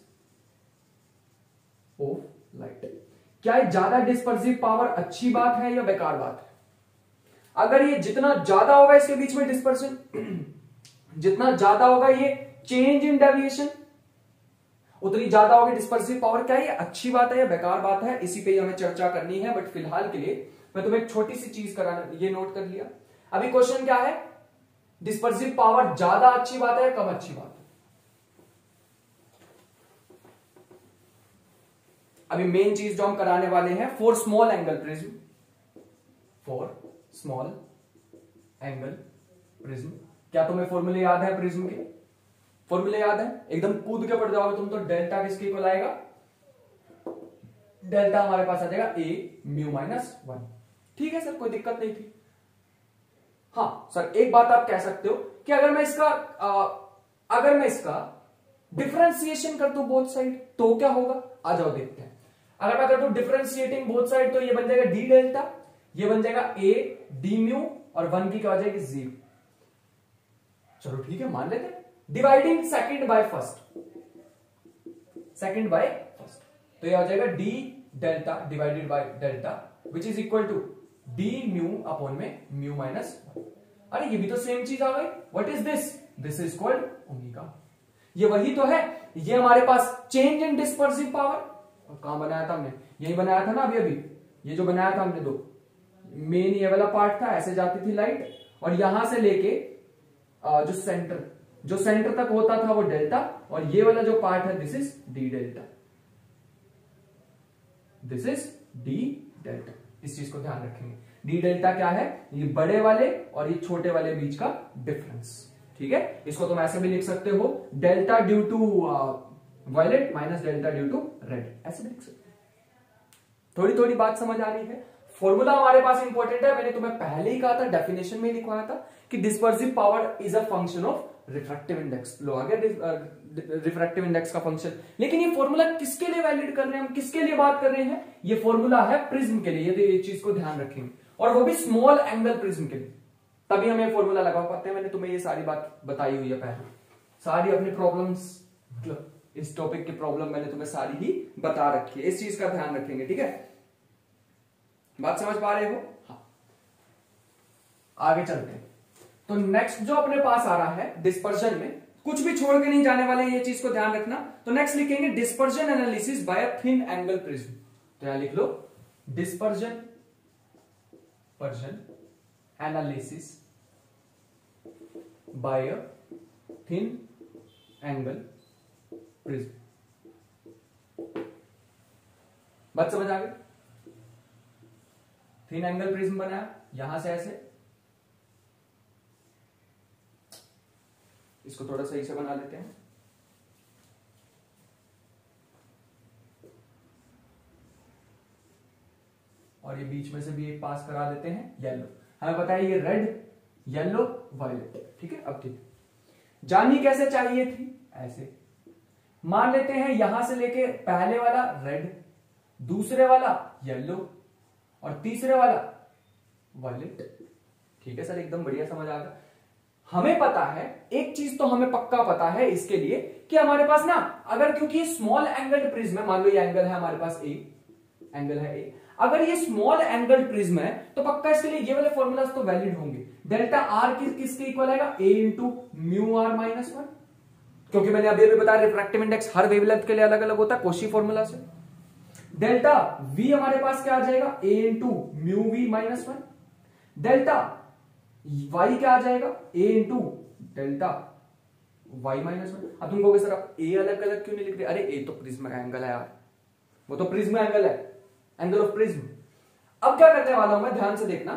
of light. क्या ये ज्यादा डिस्पर्सिव पावर अच्छी बात है या बेकार बात है? अगर ये जितना ज्यादा होगा इसके बीच में डिस्पर्शन, जितना ज्यादा होगा ये चेंज इन डेविएशन, उतनी ज्यादा होगी डिस्पर्सिव पावर। क्या ये अच्छी बात है या बेकार बात है, इसी पे हमें चर्चा करनी है। बट फिलहाल के लिए मैं तुम्हें एक छोटी सी चीज कराना, ये नोट कर लिया। अभी क्वेश्चन क्या है, डिस्पर्सिव पावर ज्यादा अच्छी बात है या कम अच्छी बात है? अभी मेन चीज जो हम कराने वाले हैं, for small angle prism, for small angle prism. क्या तुम्हें फॉर्मूले याद है प्रिज्म के? फॉर्मूले याद है? एकदम कूद के पड़ जाओगे तुम तो। डेल्टा किसके इक्वल आएगा? डेल्टा हमारे पास आ जाएगा ए म्यू माइनस वन। ठीक है सर, कोई दिक्कत नहीं थी। हाँ सर, एक बात आप कह सकते हो कि अगर मैं इसका आ, अगर मैं इसका डिफरेंशिएशन कर दूं बोथ साइड तो क्या होगा? आ जाओ देखते हैं। अगर मैं कर दूं डिफरेंशिएटिंग बोथ साइड तो ये बन जाएगा डी डेल्टा, ये बन जाएगा ए डी म्यू और वन की क्या हो जाएगी जीरो। चलो ठीक है मान लेते हैं। Dividing second by first, second by first, तो ये आ जाएगा d delta divided by delta which is equal to d mu upon में म्यू माइनस वन। अरे ये भी तो सेम चीज आ गई। What is this? This is called omega. ये वही तो है। ये हमारे पास चेंज इन डिस्पर्सिव पावर, और कहां बनाया था हमने? यही बनाया था ना अभी अभी। ये जो बनाया था हमने दो, मेन ये वाला पार्ट था, ऐसे जाती थी लाइट, और यहां से लेके जो सेंटर जो सेंटर तक होता था वो डेल्टा, और ये वाला जो पार्ट है this is d delta, this is d delta. इस चीज को ध्यान रखेंगे। डी डेल्टा क्या है? ये बड़े वाले और ये छोटे वाले बीच का डिफरेंस। ठीक है, इसको तुम ऐसे भी लिख सकते हो, delta due to violet minus delta due to red, ऐसे भी लिख सकते हो। थोड़ी थोड़ी बात समझ आ रही है। फॉर्मूला हमारे पास इंपॉर्टेंट है। मैंने तुम्हें पहले ही कहा था, डेफिनेशन में लिखवाया था कि dispersive power is a function of refractive index. लो आ गया रिफ्रैक्टिव इंडेक्स का फंक्शन। लेकिन ये फॉर्मूला किसके लिए वैलिड कर रहे हैं हम, किसके लिए बात कर रहे हैं? ये फॉर्मूला है प्रिज्म के लिए। ये चीज को ध्यान रखेंगे, और वो भी स्मॉल एंगल प्रिज्म के लिए, तभी हम ये फॉर्मूला लगा पाते हैं। मैंने तुम्हें ये सारी बात बताई हुई है पहले, सारी अपनी प्रॉब्लम्स, मतलब इस टॉपिक की प्रॉब्लम मैंने तुम्हें सारी ही बता रखी है। इस चीज का ध्यान रखेंगे। ठीक है, बात समझ पा रहे हो? हाँ, आगे चलते हैं। तो नेक्स्ट जो अपने पास आ रहा है डिस्पर्जन में, कुछ भी छोड़ के नहीं जाने वाले, ये चीज को ध्यान रखना। तो नेक्स्ट लिखेंगे dispersion analysis by a thin angle prism. तो यहां लिख लो डिस्पर्जन पर्जन analysis by a thin angle prism. बात समझ आ गई? थिन एंगल प्रिज्म बनाया यहां से ऐसे, इसको थोड़ा सही से बना लेते हैं। और ये बीच में से भी एक पास करा देते हैं येलो। हमें पता है ये रेड, येलो, वायलेट। ठीक है, अब ठीक है। जानी कैसे चाहिए थी? ऐसे मान लेते हैं, यहां से लेके पहले वाला रेड, दूसरे वाला येलो, और तीसरे वाला वायलेट। ठीक है सर, एकदम बढ़िया समझ आ गया। हमें पता है एक चीज, तो हमें पक्का पता है इसके लिए कि हमारे पास ना, अगर क्योंकि स्मॉल एंगल प्रिज्म है, मान लो ये एंगल है हमारे पास ए, एंगल है ए, अगर ये स्मॉल एंगल प्रिज्म है तो पक्का इसके लिए ये वाले फॉर्मूलाज तो वैलिड होंगे। डेल्टा आर किस किसके इक्वल आएगा? A into mu are minus one, क्योंकि मैंने अभी अभी बताया रिफ्रैक्टिव इंडेक्स हर वेवलेंथ के लिए अलग अलग होता है कॉची फॉर्मूला से। डेल्टा वी हमारे पास क्या आ जाएगा? A into mu we minus one. Delta y क्या आ जाएगा? A into delta y minus one. अब तुम कहोगे सर आप ए अलग अलग क्यों नहीं लिख रहे? अरे ए तो प्रिज्म का एंगल है यार, वो तो प्रिज्म एंगल है, एंगल ऑफ प्रिज्म। अब क्या करने वाला हूं मैं, ध्यान से देखना।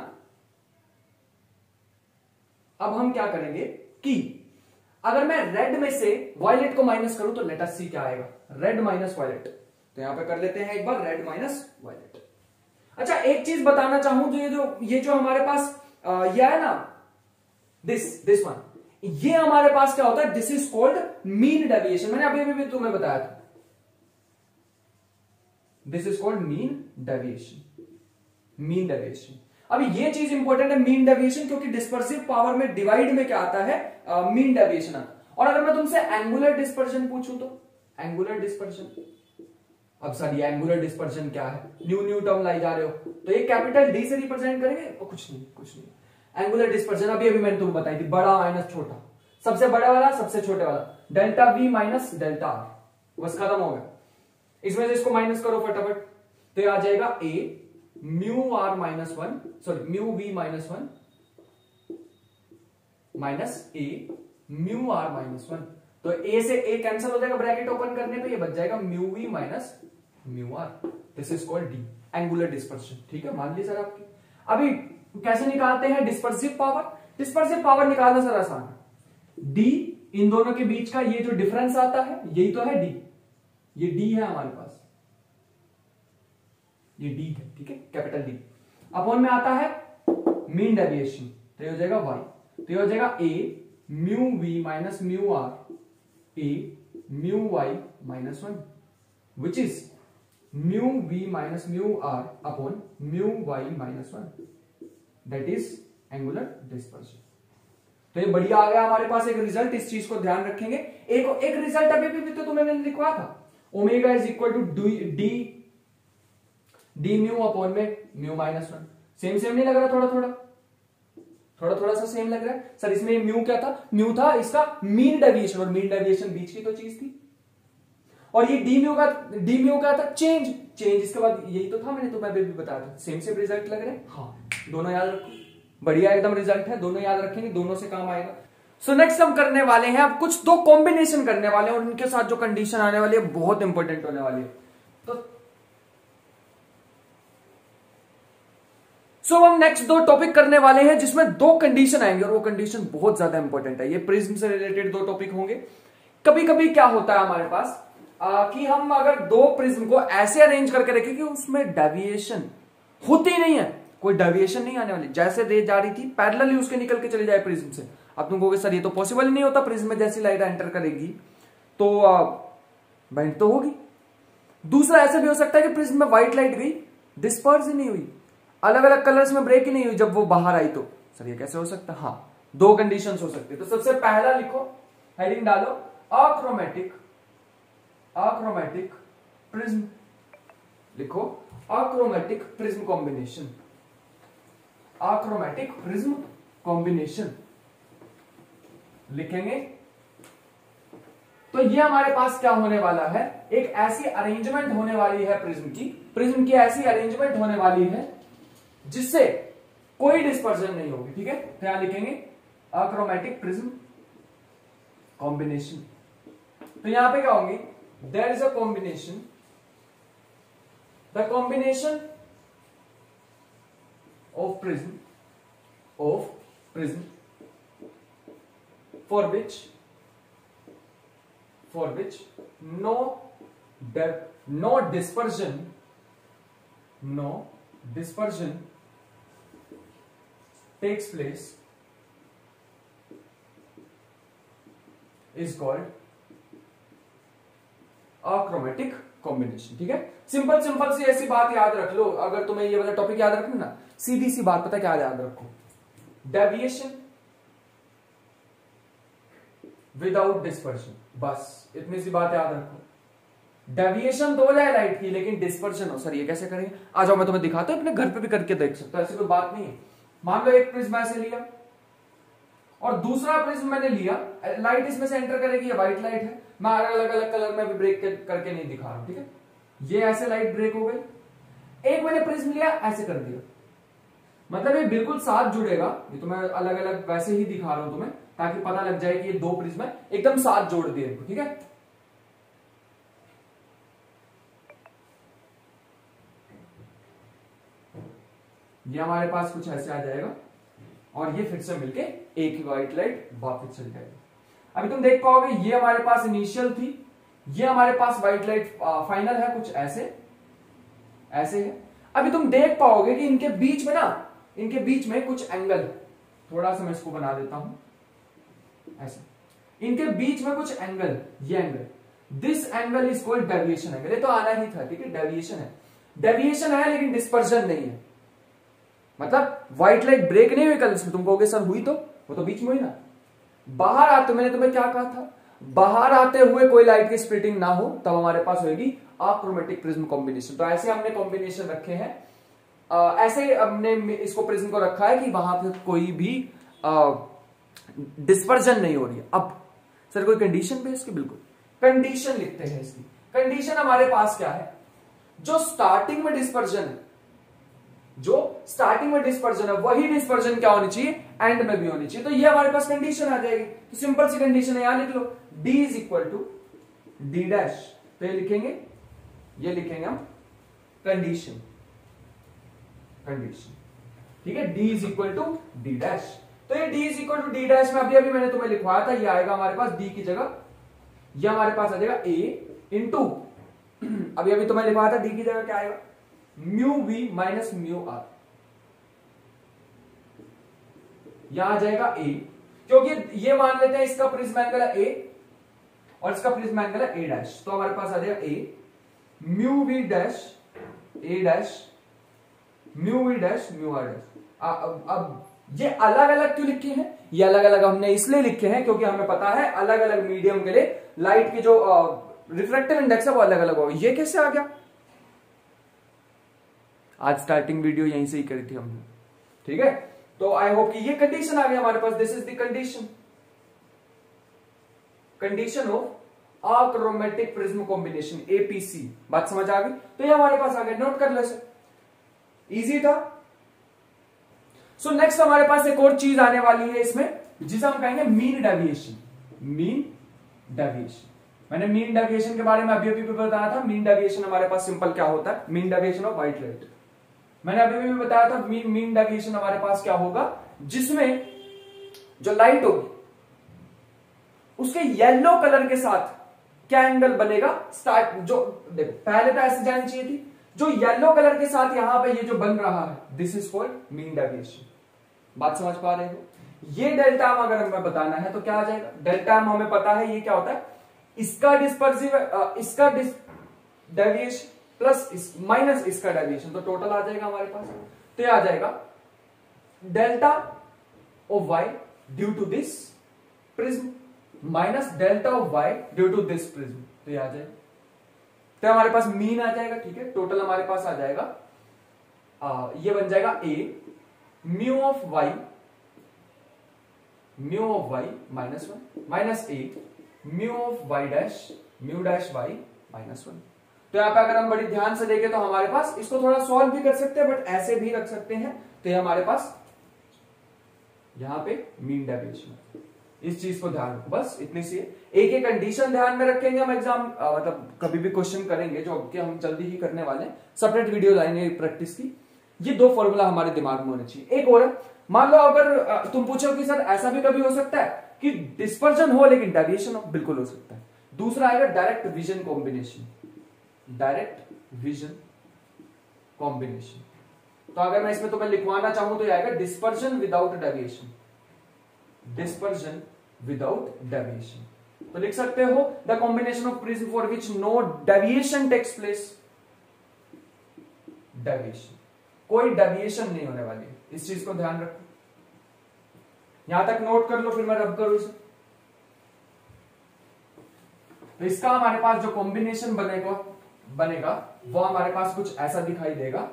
अब हम क्या करेंगे कि अगर मैं रेड में से वायलेट को माइनस करूं तो लेट अस सी क्या आएगा, रेड माइनस वायलेट। तो यहां पे कर लेते हैं एक बार रेड माइनस वायलेट। अच्छा एक चीज बताना चाहूं, जो ये जो ये जो हमारे पास आ, यह है ना, दिस दिस वन, ये हमारे पास क्या होता है, this is called mean deviation. मैंने अभी अभी भी तुम्हें बताया था, this is called mean deviation, mean deviation. अभी ये चीज इंपॉर्टेंट है मीन डेविएशन, क्योंकि डिस्पर्सिव पावर में डिवाइड में क्या आता है, मीन डेविएशन आता। और अगर मैं तुमसे एंगुलर डिस्पर्शन पूछूं तो एंगुलर डिस्पर्शन, अब सर ये एंगुलर डिस्पर्शन क्या है, न्यू न्यू टर्म लाई जा रहे हो, तो ये कैपिटल डी से रिप्रेजेंट करेंगे? और कुछ नहीं, कुछ नहीं। एंगुलर डिस्पर्शन अभी अभी मैंने तुम्हें बताई थी, बड़ा माइनस छोटा, सबसे बड़ा वाला सबसे छोटे वाला, delta v minus delta r, बस खत्म हो गया। इसमें से इसको माइनस करो फटाफट, तो ये आ जाएगा A mu are minus one, sorry mu we minus one minus A mu are minus one. तो ए से ए कैंसिल हो जाएगा ब्रैकेट ओपन करने पे, ये बच जाएगा mu we minus mu r. This is called D, angular dispersion. ठीक है, मान ली सर आपकी। अभी कैसे निकालते हैं डिस्पर्सिव पावर? डिस्पर्सिव पावर निकालना सर आसान है। डी इन दोनों के बीच का ये जो डिफरेंस आता है, यही तो है डी, ये डी है हमारे पास, ये डी है। ठीक है, कैपिटल डी। अपॉन में आता है मीन डेविएशन, तो ये हो जाएगा वाई, तो ये हो जाएगा A mu we minus mu r A mu Y minus one, which is mu we minus mu are upon mu Y minus one, that is angular dispersion. तो ये बढ़िया आ गया हमारे पास एक रिजल्ट, इस चीज को ध्यान रखेंगे। एक एक रिजल्ट अभी भी तो तुम्हें मैंने लिखवा था, omega is equal to d d mu upon में mu minus one. Same same नहीं लग रहा? थोड़ा थोड़ा थोड़ा थोड़ा सा सेम लग रहा है सर। इसमें म्यू क्या था? म्यू था इसका मीन डेविएशन, और मीन डेविएशन बीच की तो चीज थी। और ये डी म्यू का डी म्यू का था चेंज चेंज इसके बाद यही तो था, मैंने तुम्हें अभी भी बताया था। सेम सेम रिजल्ट लग रहे हैं। हाँ, दोनों याद रखो, बढ़िया एकदम रिजल्ट है, दोनों याद रखेंगे, दोनों से काम आएगा। सो so नेक्स्ट हम करने वाले हैं अब कुछ दो कॉम्बिनेशन करने वाले हैं, और उनके साथ जो कंडीशन आने वाली है बहुत इंपॉर्टेंट होने वाली है। तो सो so, हम नेक्स्ट दो टॉपिक करने वाले हैं जिसमें दो कंडीशन आएंगे, और वो कंडीशन बहुत ज्यादा इंपॉर्टेंट है। ये प्रिज्म से रिलेटेड दो टॉपिक होंगे। कभी कभी क्या होता है हमारे पास आ, कि हम अगर दो प्रिज्म को ऐसे अरेंज करके रखें कि उसमें डेविएशन होती ही नहीं है, कोई डेविएशन नहीं आने वाली, जैसे रे जा रही थी पैरेलली उसके निकल के चली जाए प्रिज्म से। अब तुम कहोगे सर ये तो पॉसिबल ही नहीं होता, प्रिज्म में जैसी लाइट एंटर करेगी तो बेंड तो होगी। दूसरा ऐसा भी हो सकता है कि प्रिज्म में व्हाइट लाइट गई, डिस्पर्स ही नहीं हुई, अलग अलग कलर्स में ब्रेक ही नहीं हुई जब वो बाहर आई, तो सर ये कैसे हो सकता है? हाँ, दो कंडीशंस हो सकती है। तो सबसे पहला लिखो, हेडिंग डालो, अक्रोमेटिक अक्रोमेटिक प्रिज्म, लिखो achromatic prism combination, achromatic prism combination लिखेंगे। तो ये हमारे पास क्या होने वाला है, एक ऐसी अरेंजमेंट होने वाली है प्रिज्म की, प्रिज्म की ऐसी अरेंजमेंट होने वाली है जिससे कोई डिस्पर्जन नहीं होगी। ठीक है, तो यहां लिखेंगे अक्रोमेटिक प्रिज्म कॉम्बिनेशन। तो यहां पे क्या होंगी, there is a combination, the combination of prism of prism for which for which no no dispersion no dispersion takes place is called achromatic combination। ठीक है, सिंपल सिंपल सी ऐसी बात याद रख लो। अगर तुम्हें ये वाला टॉपिक याद रखना ना, सीधी सी बात, पता क्या याद रखो, डेविएशन विदाउट डिस्पर्जन, बस इतनी सी बात याद रखो। डेविएशन तो हो जाए लाइट की, लेकिन डिस्पर्जन हो। सर ये कैसे करेंगे? आ जाओ मैं तुम्हें दिखाता हूं, अपने घर पे भी करके देख सकते हो, ऐसी कोई बात नहीं है। मान लो एक प्रिज्म ऐसे लिया और दूसरा प्रिज्म मैंने लिया, लाइट इसमें से एंटर करेगी, ये व्हाइट लाइट है, मैं अलग अलग कलर में भी ब्रेक करके नहीं दिखा रहा हूं। ठीक है, ये ऐसे लाइट ब्रेक हो गई। एक मैंने प्रिज्म लिया, ऐसे कर दिया, मतलब ये बिल्कुल साथ जुड़ेगा। ये तो मैं अलग अलग वैसे ही दिखा रहा हूं तुम्हें, ताकि पता लग जाए कि ये दो प्रिज्म है, एकदम साथ जोड़ दिए इनको। ठीक है, ये हमारे पास कुछ ऐसे आ जाएगा, और ये फिर से मिलके एक ही व्हाइट लाइट वापस चल जाएगी। अभी तुम देख पाओगे ये हमारे पास इनिशियल थी, ये हमारे पास व्हाइट लाइट फाइनल है, कुछ ऐसे ऐसे है। अभी तुम देख पाओगे कि इनके बीच में ना, इनके बीच में कुछ एंगल, थोड़ा सा मैं इसको बना देता हूं ऐसे, इनके बीच में कुछ एंगल, ये angle, this angle is called deviation angle. ये तो आना ही था, ठीक है, डेविएशन है, डेविएशन है लेकिन डिस्पर्जन नहीं है। मतलब व्हाइट लाइट ब्रेक नहीं हुई कल इसमें, तुम कहोगे सर हुई तो, वो तो बीच में हुई ना। बाहर आते, मैंने तुम्हें क्या कहा था, बाहर आते हुए कोई लाइट की स्प्लिटिंग ना हो, तब हमारे पास होगी अक्रोमेटिक प्रिज्म कॉम्बिनेशन। तो ऐसे हमने कॉम्बिनेशन रखे हैं, आ, ऐसे हमने इसको प्रिज्म को रखा है कि वहां पे कोई भी डिस्पर्जन नहीं हो रही है। अब सर कोई कंडीशन भी है इसकी? बिल्कुल, कंडीशन लिखते हैं इसकी। कंडीशन हमारे पास क्या है, जो स्टार्टिंग में डिस्पर्जन है, जो स्टार्टिंग में डिस्पर्जन है वही डिस्पर्जन क्या होनी चाहिए, एंड में भी होनी चाहिए। तो ये हमारे पास कंडीशन आ जाएगी। तो सिंपल सी कंडीशन है, यहां लिख लो, D is equal to D dash. तो ये लिखेंगे, ये लिखेंगे हम कंडीशन, कंडीशन, ठीक है, D is equal to D dash. तो ये D is equal to D dash में अभी अभी मैंने तुम्हें लिखवाया था, ये आएगा हमारे पास D की जगह, ये हमारे पास आ जाएगा A इंटू, अभी अभी तुम्हें लिखवाया था D की जगह क्या आएगा, mu we minus mu R, यहां आ जाएगा ए, क्योंकि ये मान लेते हैं इसका प्रिज्म एंगल है ए और इसका प्रिज्म एंगल है ए डैश। तो हमारे पास आ जाएगा A mu V dash A dash mu V dash mu R dash. अब अब ये अलग अलग क्यों लिखे हैं? ये अलग अलग हमने इसलिए लिखे हैं क्योंकि हमें पता है अलग अलग मीडियम के लिए लाइट की जो रिफ्रैक्टिव इंडेक्स है वो अलग अलग होगा। ये कैसे आ गया? आज स्टार्टिंग वीडियो यहीं से ही करी थी हमने, ठीक है। तो आई होप कि ये कंडीशन आ गया हमारे पास। This is the condition condition of achromatic prism combination, APC. बात समझ आ गई? तो ये हमारे पास आ गया, नोट कर लो इसे, इजी था। सो so, नेक्स्ट हमारे पास एक और चीज आने वाली है इसमें, जिसे हम कहेंगे मीन डेविएशन। मीन डेविएशन, मैंने मीन डेविएशन के बारे में अभी अभी भी बताया था। मीन डेविएशन हमारे पास सिंपल क्या होता है, mean deviation of white light. मैंने अभी भी बताया था मीन मीन डेविएशन हमारे पास क्या होगा, जिसमें जो लाइट होगी उसके येलो कलर के साथ क्या एंगल बनेगा, स्टार्ट जो देखो पहले तो ऐसे जानी चाहिए थी, जो येलो कलर के साथ यहां पे ये जो बन रहा है, this is called mean deviation. बात समझ पा रहे हो? ये डेल्टा एम अगर हमें बताना है तो क्या आ जाएगा? डेल्टा एम हमें पता है ये क्या होता है, इसका डिस्पर्सिव इसका डेविएशन प्लस इस, माइनस इसका डेविएशन, तो टोटल आ जाएगा हमारे पास। तो ये आ जाएगा delta of Y due to this prism minus delta of Y due to this prism, तो ये आ जाएगा। तो हमारे पास मीन आ जाएगा, ठीक है। टोटल हमारे पास आ जाएगा आ, ये बन जाएगा A mu of Y mu of Y minus one minus A mu of Y dash mu dash Y minus one. तो यहां पे अगर हम बड़ी ध्यान से देखें तो हमारे पास इसको थोड़ा सॉल्व भी कर सकते हैं, बट ऐसे भी रख सकते हैं। तो ये हमारे पास यहां पे मीन डेविएशन, इस चीज को ध्यान रखो, बस इतनी सी है। एक एक कंडीशन ध्यान में रखेंगे हम, एग्जाम मतलब कभी भी क्वेश्चन करेंगे जो कि हम जल्दी ही करने वाले हैं, सेपरेट वीडियो लाएंगे प्रैक्टिस की। ये दो फॉर्मूला हमारे दिमाग में होने चाहिए। एक और है, मान लो अगर तुम पूछो कि सर ऐसा भी कभी हो सकता है कि डिस्पर्जन हो लेकिन डेविएशन हो, बिल्कुल हो सकता है। दूसरा आएगा direct vision combination, direct vision combination. तो अगर मैं इसमें तुम्हें लिखवाना चाहूं तो ये आएगा dispersion without deviation, dispersion without deviation. तो लिख सकते हो the combination of prism for which no deviation takes place, deviation, कोई डेविएशन नहीं होने वाली है, इस चीज को ध्यान रखो। यहां तक नोट कर लो, फिर मैं रब करूं इसे। तो इसका हमारे पास जो कॉम्बिनेशन बनेगा बनेगा वो हमारे पास कुछ ऐसा दिखाई देगा,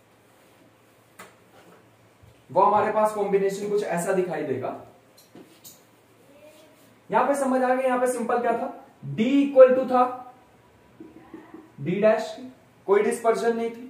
वो हमारे पास कॉम्बिनेशन कुछ ऐसा दिखाई देगा। यहां पे समझ आ गया, यहां पे सिंपल क्या था, D इक्वल टू था D डैश, कोई डिस्पर्जन नहीं थी,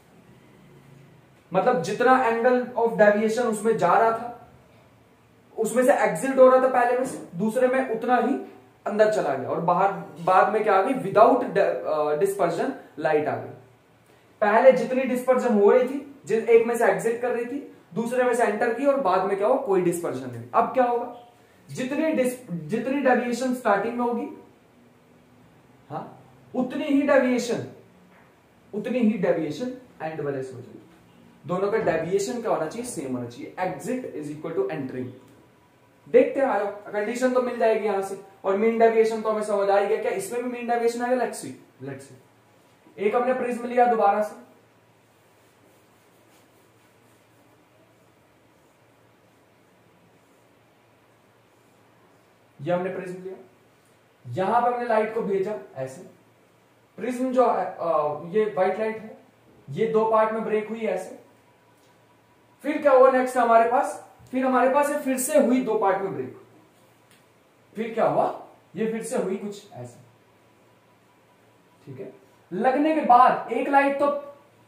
मतलब जितना एंगल ऑफ डेविएशन उसमें जा रहा था, उसमें से एग्जिट हो रहा था पहले में से, दूसरे में उतना ही अंदर चला गया, और बाहर बाद में क्या आ गई, विदाउट डिस्पर्जन लाइट आ गई। पहले जितनी डिस्पर्जन हो रही थी, जिस एक में से एग्जिट कर रही थी, दूसरे में से एंटर की, और बाद में क्या हो, कोई डिस्पर्जन नहीं। अब क्या होगा, जितनी जितनी डेविएशन स्टार्टिंग में होगी, हाँ, उतनी ही डेविएशन उतनी ही डेविएशन एंड वाले से हो जाएगी। दोनों का डेविएशन क्या होना चाहिए, सेम होना चाहिए। Exit is equal to entering. देखते हैं, आयो कंडीशन तो मिल जाएगी यहां से, और मीन डेविएशन तो हमें समझ आ ही गया। क्या इसमें भी मीन डेविएशन आएगा? लेट्स सी लेट्स सी एक हमने प्रिज्म लिया दोबारा से, ये हमने प्रिज्म लिया, यहां पर हमने लाइट को भेजा ऐसे। प्रिज्म जो है आ, ये व्हाइट लाइट है, ये दो पार्ट में ब्रेक हुई ऐसे। फिर क्या हुआ नेक्स्ट हमारे पास, फिर हमारे पास ये फिर से हुई दो पार्ट में ब्रेक। फिर क्या हुआ, ये फिर से हुई कुछ ऐसे, ठीक है। लगने के बाद एक लाइट तो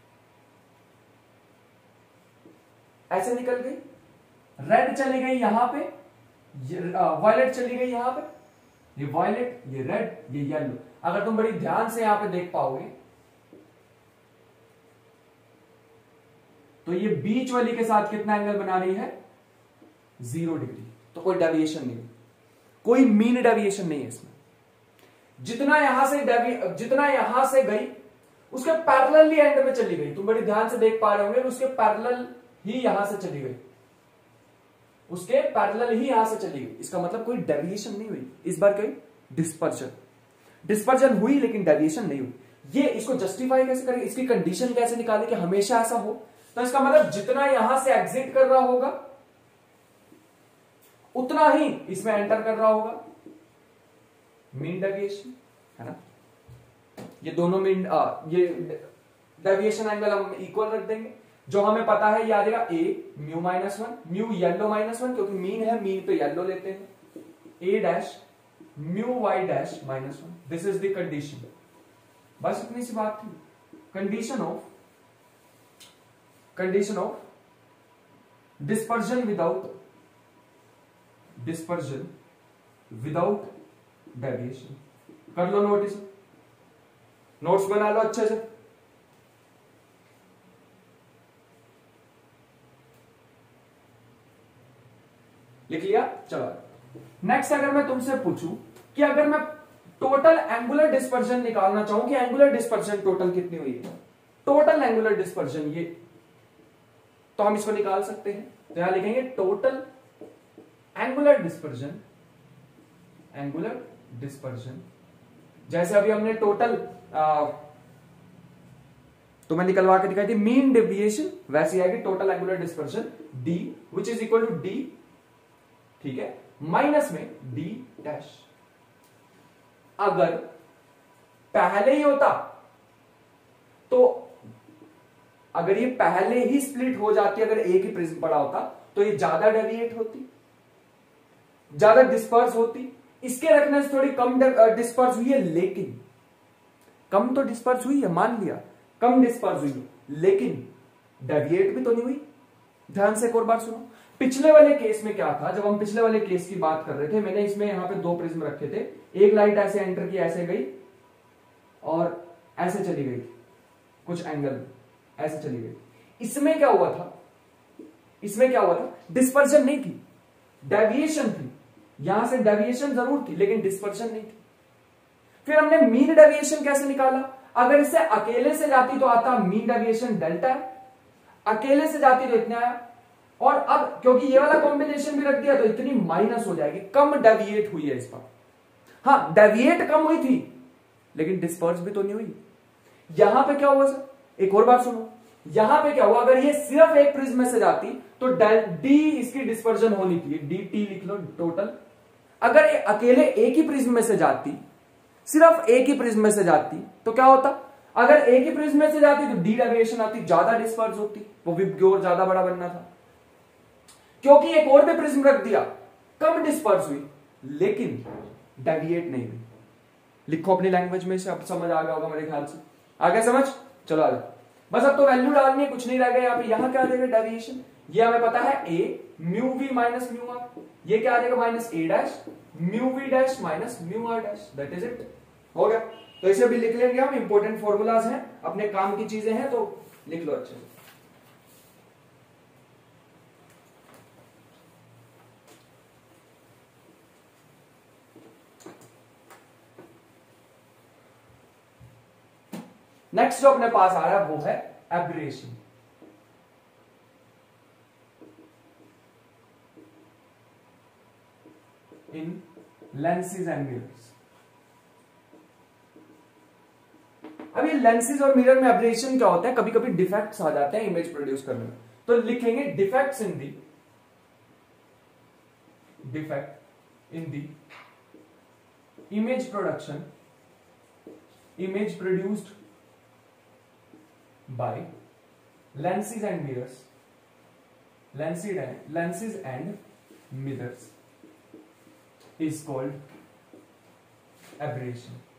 ऐसे निकल गई, रेड चली गई यहां पे, वायलेट चली गई यहां पे, ये वायलेट, ये रेड, ये येलो। अगर तुम बड़ी ध्यान से यहां पे देख पाओगे तो ये बीच वाली के साथ कितना एंगल बना रही है, जीरो डिग्री। तो कोई डेविएशन नहीं, कोई मीन डेविएशन नहीं है इसमें। जितना यहां से डेवी जितना यहां से गई उसके पैरेलल ही एंड में चली गई। तुम बड़ी ध्यान से देख पा रहे होंगे, उसके पैरेलल ही यहां से चली गई, उसके पैरेलल ही यहां से चली गई। इसका मतलब कोई डेविएशन नहीं हुई। इस बार कोई डिस्पर्जन डिस्पर्जन हुई लेकिन डेविएशन नहीं हुई। ये इसको जस्टिफाई कैसे करेंगे, इसकी कंडीशन कैसे निकालें कि हमेशा ऐसा हो। तो इसका मतलब जितना यहां से एग्जिट कर रहा होगा उतना ही इसमें एंटर कर रहा होगा मीन डेविएशन, है ना। ये दोनों मीन ये डेविएशन एंगल हम इक्वल रख देंगे। जो हमें पता है ये आ जाएगा A mu minus one, mu yellow minus one क्योंकि मीन है, मीन पे येलो लेते हैं, A dash mu Y dash minus one. This is the condition. बस इतनी सी बात थी। Condition of condition of dispersion without dispersion without deviation. कर लो नोटिस, नोट्स बना लो अच्छे से। लिख लिया? चलो नेक्स्ट, अगर मैं तुमसे पूछूं कि अगर मैं टोटल एंगुलर डिस्पर्जन निकालना चाहूं कि एंगुलर डिस्पर्जन टोटल कितनी हुई है, टोटल एंगुलर डिस्पर्जन ये, तो हम इसको निकाल सकते हैं। तो यहां लिखेंगे total angular dispersion, angular dispersion. जैसे अभी हमने टोटल तो मैं निकलवा के दिखाई थी मीन डेविएशन, वैसे आएगी total angular dispersion D which is equal to D, ठीक है, माइनस में डी डैश। अगर पहले ही होता तो, अगर ये पहले ही स्प्लिट हो जाती, अगर एक ही प्रिज्म पड़ा होता तो ये ज्यादा डेविएट होती, ज्यादा डिस्पर्स होती। इसके रखने से थोड़ी कम डिस्पर्स हुई है, लेकिन कम तो डिस्पर्स हुई है, मान लिया कम डिस्पर्स हुई है, लेकिन डेविएट भी तो नहीं हुई। ध्यान से एक और बार सुनो। पिछले वाले केस में क्या था, जब हम पिछले वाले केस की बात कर रहे थे, मैंने इसमें यहां पे दो प्रिज्म रखे थे, एक लाइट ऐसे एंटर की, ऐसे गई और ऐसे चली गई, कुछ एंगल ऐसे चली गई। इसमें क्या हुआ था, इसमें क्या हुआ था, डिस्पर्जन नहीं थी, डेविएशन थी। यहां से डेविएशन जरूर थी लेकिन डिस्पर्जन नहीं थी। फिर हमने मीन डेविएशन कैसे निकाला, अगर इसे अकेले से जाती तो आता मीन डेविएशन डेल्टा, अकेले से जाती तो इतना आया, और अब क्योंकि ये वाला कॉम्बिनेशन भी रख दिया तो इतनी माइनस हो जाएगी, कम डेविएट हुई है इस बार। हाँ डेविएट कम हुई थी लेकिन डिस्पर्स भी तो नहीं हुई। यहां पे क्या हुआ सर, एक और बार सुनो, यहां पे क्या हुआ, अगर ये सिर्फ एक प्रिज्म में से जाती तो डी इसकी डिस्पर्जन होनी थी, डी टी लिख लो टोटल। अगर ये अकेले एक ही प्रिज्म में से जाती, सिर्फ एक ही प्रिज्म में से जाती तो क्या होता, अगर एक ही प्रिज्म में से जाती तो डी डेविएशन आती, ज्यादा डिस्पर्स होती, वो विबग्योर ज्यादा बड़ा बनना था। क्योंकि एक और भी प्रिज्म रख दिया, कम डिस्पर्स हुई लेकिन डेविएट नहीं हुई। लिखो अपनी लैंग्वेज में से, अब समझ आ गया होगा मेरे ख्याल से। आ गया समझ? चलो आ जाओ, बस अब तो वैल्यू डालनी है, कुछ नहीं रह गया यहाँ पे। यहां क्या आ जाएगा डेविएशन, ये हमें पता है A mu we minus mu R, ये क्या आ जाएगा minus A dash mu V dash minus mu R dash, that is it. हो गया, तो इसे भी लिख लेंगे हम, इंपॉर्टेंट फॉर्मूलाज हैं, अपने काम की चीजें हैं, तो लिख लो अच्छे से। नेक्स्ट जो अपने पास आ रहा है वो है aberration. In lenses and mirrors. अब ये लेंसेज और मिरर में एब्रेशन क्या होता है, कभी कभी डिफेक्ट्स आ जाते हैं इमेज प्रोड्यूस करने में, तो लिखेंगे defects in the defect in the image production, image produced by lenses and mirrors, lenses and lenses and mirrors is called aberration।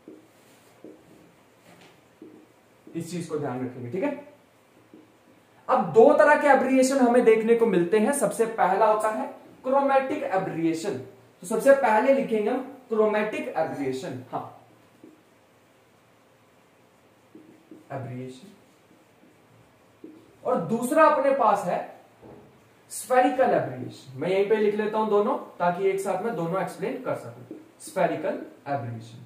इस चीज को ध्यान रखेंगे, ठीक है। अब दो तरह के एब्रिएशन हमें देखने को मिलते हैं। सबसे पहला होता है क्रोमैटिक एब्रिएशन, तो सबसे पहले लिखेंगे हम क्रोमैटिक एब्रिएशन। हाँ एब्रिएशन। और दूसरा अपने पास है स्फेरिकल एब्रिएशन। मैं यहीं पे लिख लेता हूं दोनों, ताकि एक साथ में दोनों एक्सप्लेन कर सकूं। स्फेरिकल एब्रिएशन,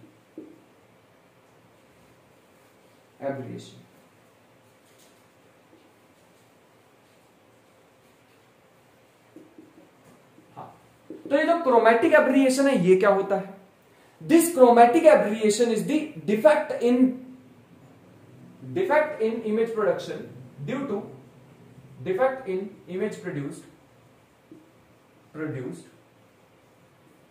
एब्रिएशन हाँ, तो ये जो क्रोमैटिक एब्रिएशन है ये क्या होता है, this chromatic aberration is the defect in defect in image production due to defect in image produced produced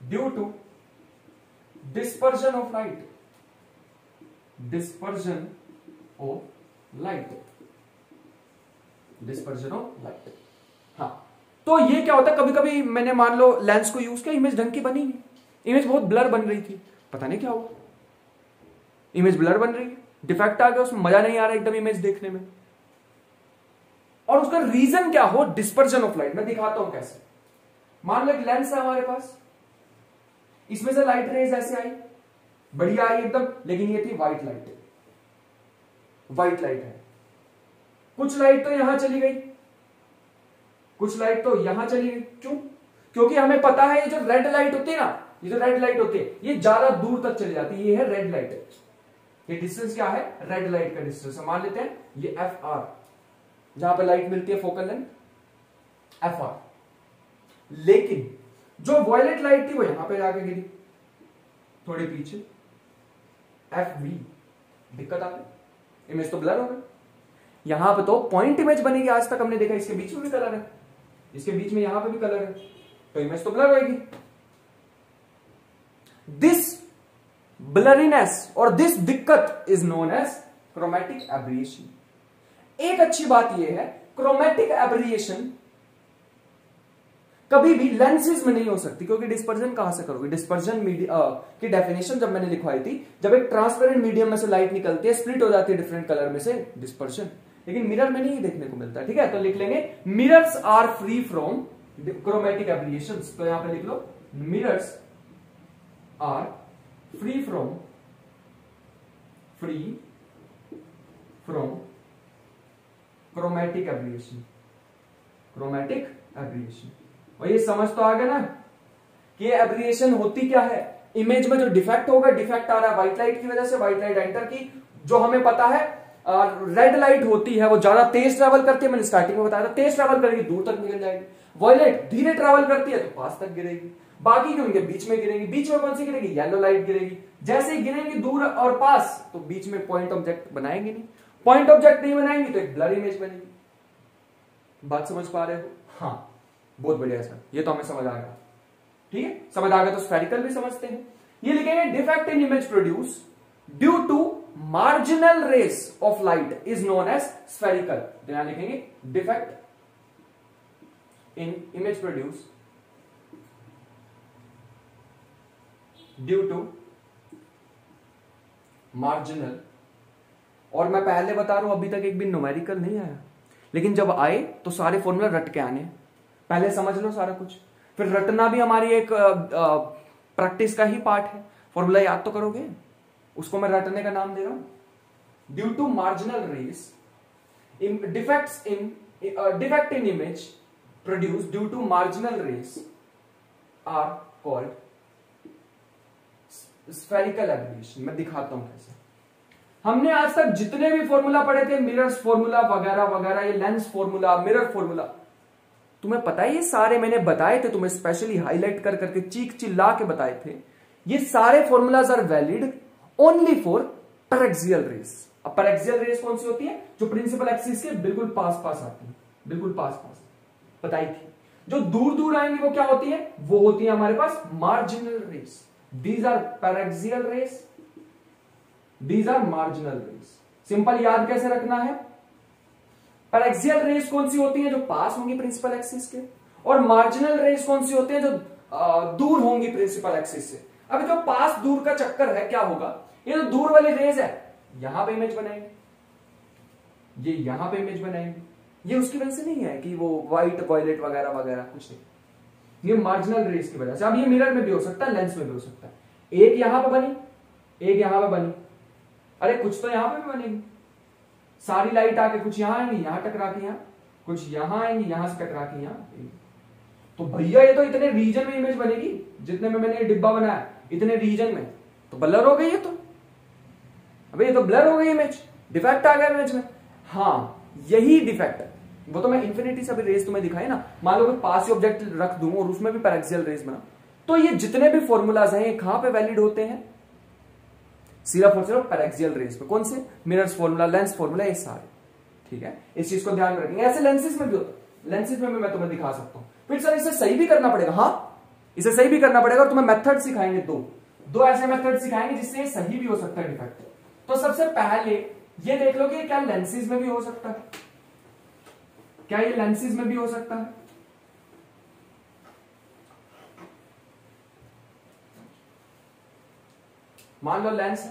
due to dispersion of light, dispersion of light, dispersion of light. हाँ, तो ये क्या होता है, कभी कभी मैंने मान लो लेंस को यूज किया, इमेज ढंग की बनी नहीं, इमेज बहुत ब्लर बन रही थी, पता नहीं क्या हुआ, इमेज ब्लर बन रही है, डिफेक्ट आ गया, उसमें मजा नहीं आ रहा एकदम इमेज देखने में, और उसका रीजन क्या हो, डिस्पर्जन ऑफ लाइट। मैं दिखाता हूं कैसे। मान लो एक लेंस है हमारे पास, इसमें से लाइट रेज ऐसे आई, बढ़िया आई एकदम, लेकिन ये थी व्हाइट लाइट, व्हाइट लाइट है। कुछ लाइट तो यहां चली गई, कुछ लाइट तो यहां चली गई, क्यों? क्योंकि हमें पता है ये जो रेड लाइट होती है ना, ये जो रेड लाइट होती है ये ज्यादा दूर तक चली जाती है, ये है रेड लाइट, ये डिस्टेंस क्या है, रेड लाइट का डिस्टेंस। मान लेते हैं ये एफ आर, जहां पे लाइट मिलती है फोकल लेंथ एफ आर, लेकिन जो वॉयलेट लाइट थी वो यहां पे जाके गिरी थोड़ी पीछे, एफ वी, दिक्कत आ गई, इमेज तो ब्लर हो गई। यहां पे तो पॉइंट इमेज बनेगी, आज तक हमने देखा इसके बीच में भी कलर है, इसके बीच में यहां पे भी कलर है, तो इमेज तो ब्लर होगी। दिस ब्लरीनेस और दिस दिक्कत is known as chromatic aberration. एक अच्छी बात यह है, क्रोमैटिक एब्रिएशन कभी भी लेंसेज में नहीं हो सकती, क्योंकि डिस्पर्जन कहां से करोगे, डिस्पर्जन मीडियम की डेफिनेशन जब मैंने लिखवाई थी, जब एक ट्रांसपेरेंट मीडियम में से लाइट निकलती है, स्प्लिट हो जाती है डिफरेंट कलर में से, डिस्पर्जन। लेकिन मिरर में नहीं देखने को मिलता है, ठीक है, तो लिख लेंगे mirrors are free from chromatic aberration. तो यहां पे लिख लो mirrors are free from free from chromatic aberration, chromatic aberration. और ये समझ तो आ गया ना कि ये एब्रिएशन होती क्या है, इमेज में जो डिफेक्ट होगा, डिफेक्ट आ रहा है व्हाइट लाइट की वजह से, व्हाइट लाइट एंटर की, जो हमें पता है रेड लाइट होती है वो ज्यादा तेज ट्रेवल करती है, मैंने स्टार्टिंग में बताया था, तेज ट्रेवल करेगी दूर तक निकल जाएगी, वॉयलेट धीरे ट्रेवल करती है तो पास तक गिरेगी, बाकी जो उनके बीच में गिरेगी, बीच में कौन सी गिरेगी, येलो लाइट गिरेगी। जैसे ही गिरेंगी दूर और पास तो बीच में पॉइंट ऑब्जेक्ट बनाएंगे नहीं, पॉइंट ऑब्जेक्ट नहीं बनाएंगे तो एक ब्लर इमेज बनेगी। बात समझ पा रहे हो? हाँ, बहुत बढ़िया सर, ये तो हमें समझ आ गया, ठीक है, समझ आ गया तो स्फेरिकल भी समझते हैं। ये लिखेंगे defect in image produce due to marginal rays of light is known as spherical. तो यहां लिखेंगे defect in image produce due to marginal, और मैं पहले बता रहा हूं अभी तक एक भी न्यूमेरिकल नहीं आया, लेकिन जब आए तो सारे फॉर्मूला रट के आने, पहले समझ लो सारा कुछ, फिर रटना भी हमारी एक प्रैक्टिस का ही पार्ट है। फॉर्मूला याद तो करोगे, उसको मैं रटने का नाम दे रहा हूं। Due to marginal rays defects in defect in image produce due to marginal rays are called spherical aberration. मैं दिखाता हूं कैसे। हमने आज तक जितने भी फॉर्मूला पढ़े थे, मिरर्स फॉर्मूला वगैरह वगैरह, ये लेंस फॉर्मूला, मिरर फॉर्मूला, तुम्हें पता है ये सारे मैंने बताए थे, तुम्हें स्पेशली हाईलाइट कर करके चीख चिल्ला के बताए थे। ये सारे formulas are valid only for paraxial rays. अब पैरेक्सियल रेस कौन सी होती है, जो प्रिंसिपल एक्सिस के बिल्कुल पास पास आती है, बिल्कुल पास पास बताई थी। जो दूर दूर आएंगी वो क्या होती है, वो होती है हमारे पास marginal rays. These are paraxial rays, these are marginal rays. Simple याद कैसे रखना है, पैरेक्सियल रेस कौन सी होती है, जो पास होंगी प्रिंसिपल एक्सिस के, और मार्जिनल रेस कौन सी होती है, जो आ, दूर होंगी प्रिंसिपल एक्सिस से। अब जो पास दूर का चक्कर है, क्या होगा, ये जो दूर वाली रेस है यहां पे इमेज बनाएंगे, ये यहां पे इमेज बनाएंगे, ये उसकी वजह से नहीं है कि वो व्हाइट वॉयलेट वगैरह वगैरह, कुछ नहीं, ये मार्जिनल रेस की वजह से। अब ये मिरर में भी हो सकता है, लेंस में भी हो सकता है। एक यहां पे बनी, एक यहां पे बनी, अरे कुछ तो यहां पे भी बनेगी, सारी लाइट आके कुछ यहां आएंगी, यहां टकरा के यहां, कुछ यहां आएंगी, यहां से टकरा के यहां, तो भैया ये तो इतने रीजन में इमेज बनेगी, जितने में मैंने ये डिब्बा बनाया इतने रीजन में, तो ब्लर हो गई है, तो अबे ये तो ब्लर हो गई इमेज, डिफेक्ट आ गया इमेज में। हाँ, यही डिफेक्ट है, वो तो मैं इन्फिनिटी से अभी रेस तुम्हें दिखाई ना, मान लो मैं पास ऑब्जेक्ट रख दूं और उसमें भी पैरेक्सियल रेस बना, तो ये जितने भी फॉर्मूलाज हैं ये कहां पे वैलिड होते हैं, सिर्फ और सिर्फ पैरेक्सियल रेस पे। कौन से, मिरर्स फॉर्मूला, लेंस फॉर्मूला, ये सारे, ठीक है, इस चीज को ध्यान में रखेंगे। ऐसे लेंसेज में भी होता है, लेंसेज में भी मैं तुम्हें दिखा सकता हूं। फिर सर इसे सही भी करना पड़ेगा, हाँ इसे सही भी करना पड़ेगा और तुम्हें मेथड सिखाएंगे दो दो ऐसे मेथड सिखाएंगे जिससे ये सही भी हो सकता है डिफेक्ट। तो सबसे पहले ये देख लो कि क्या लेंसेज में भी हो सकता है, क्या ये लेंसेज में भी हो सकता है? मान लो लेंस है,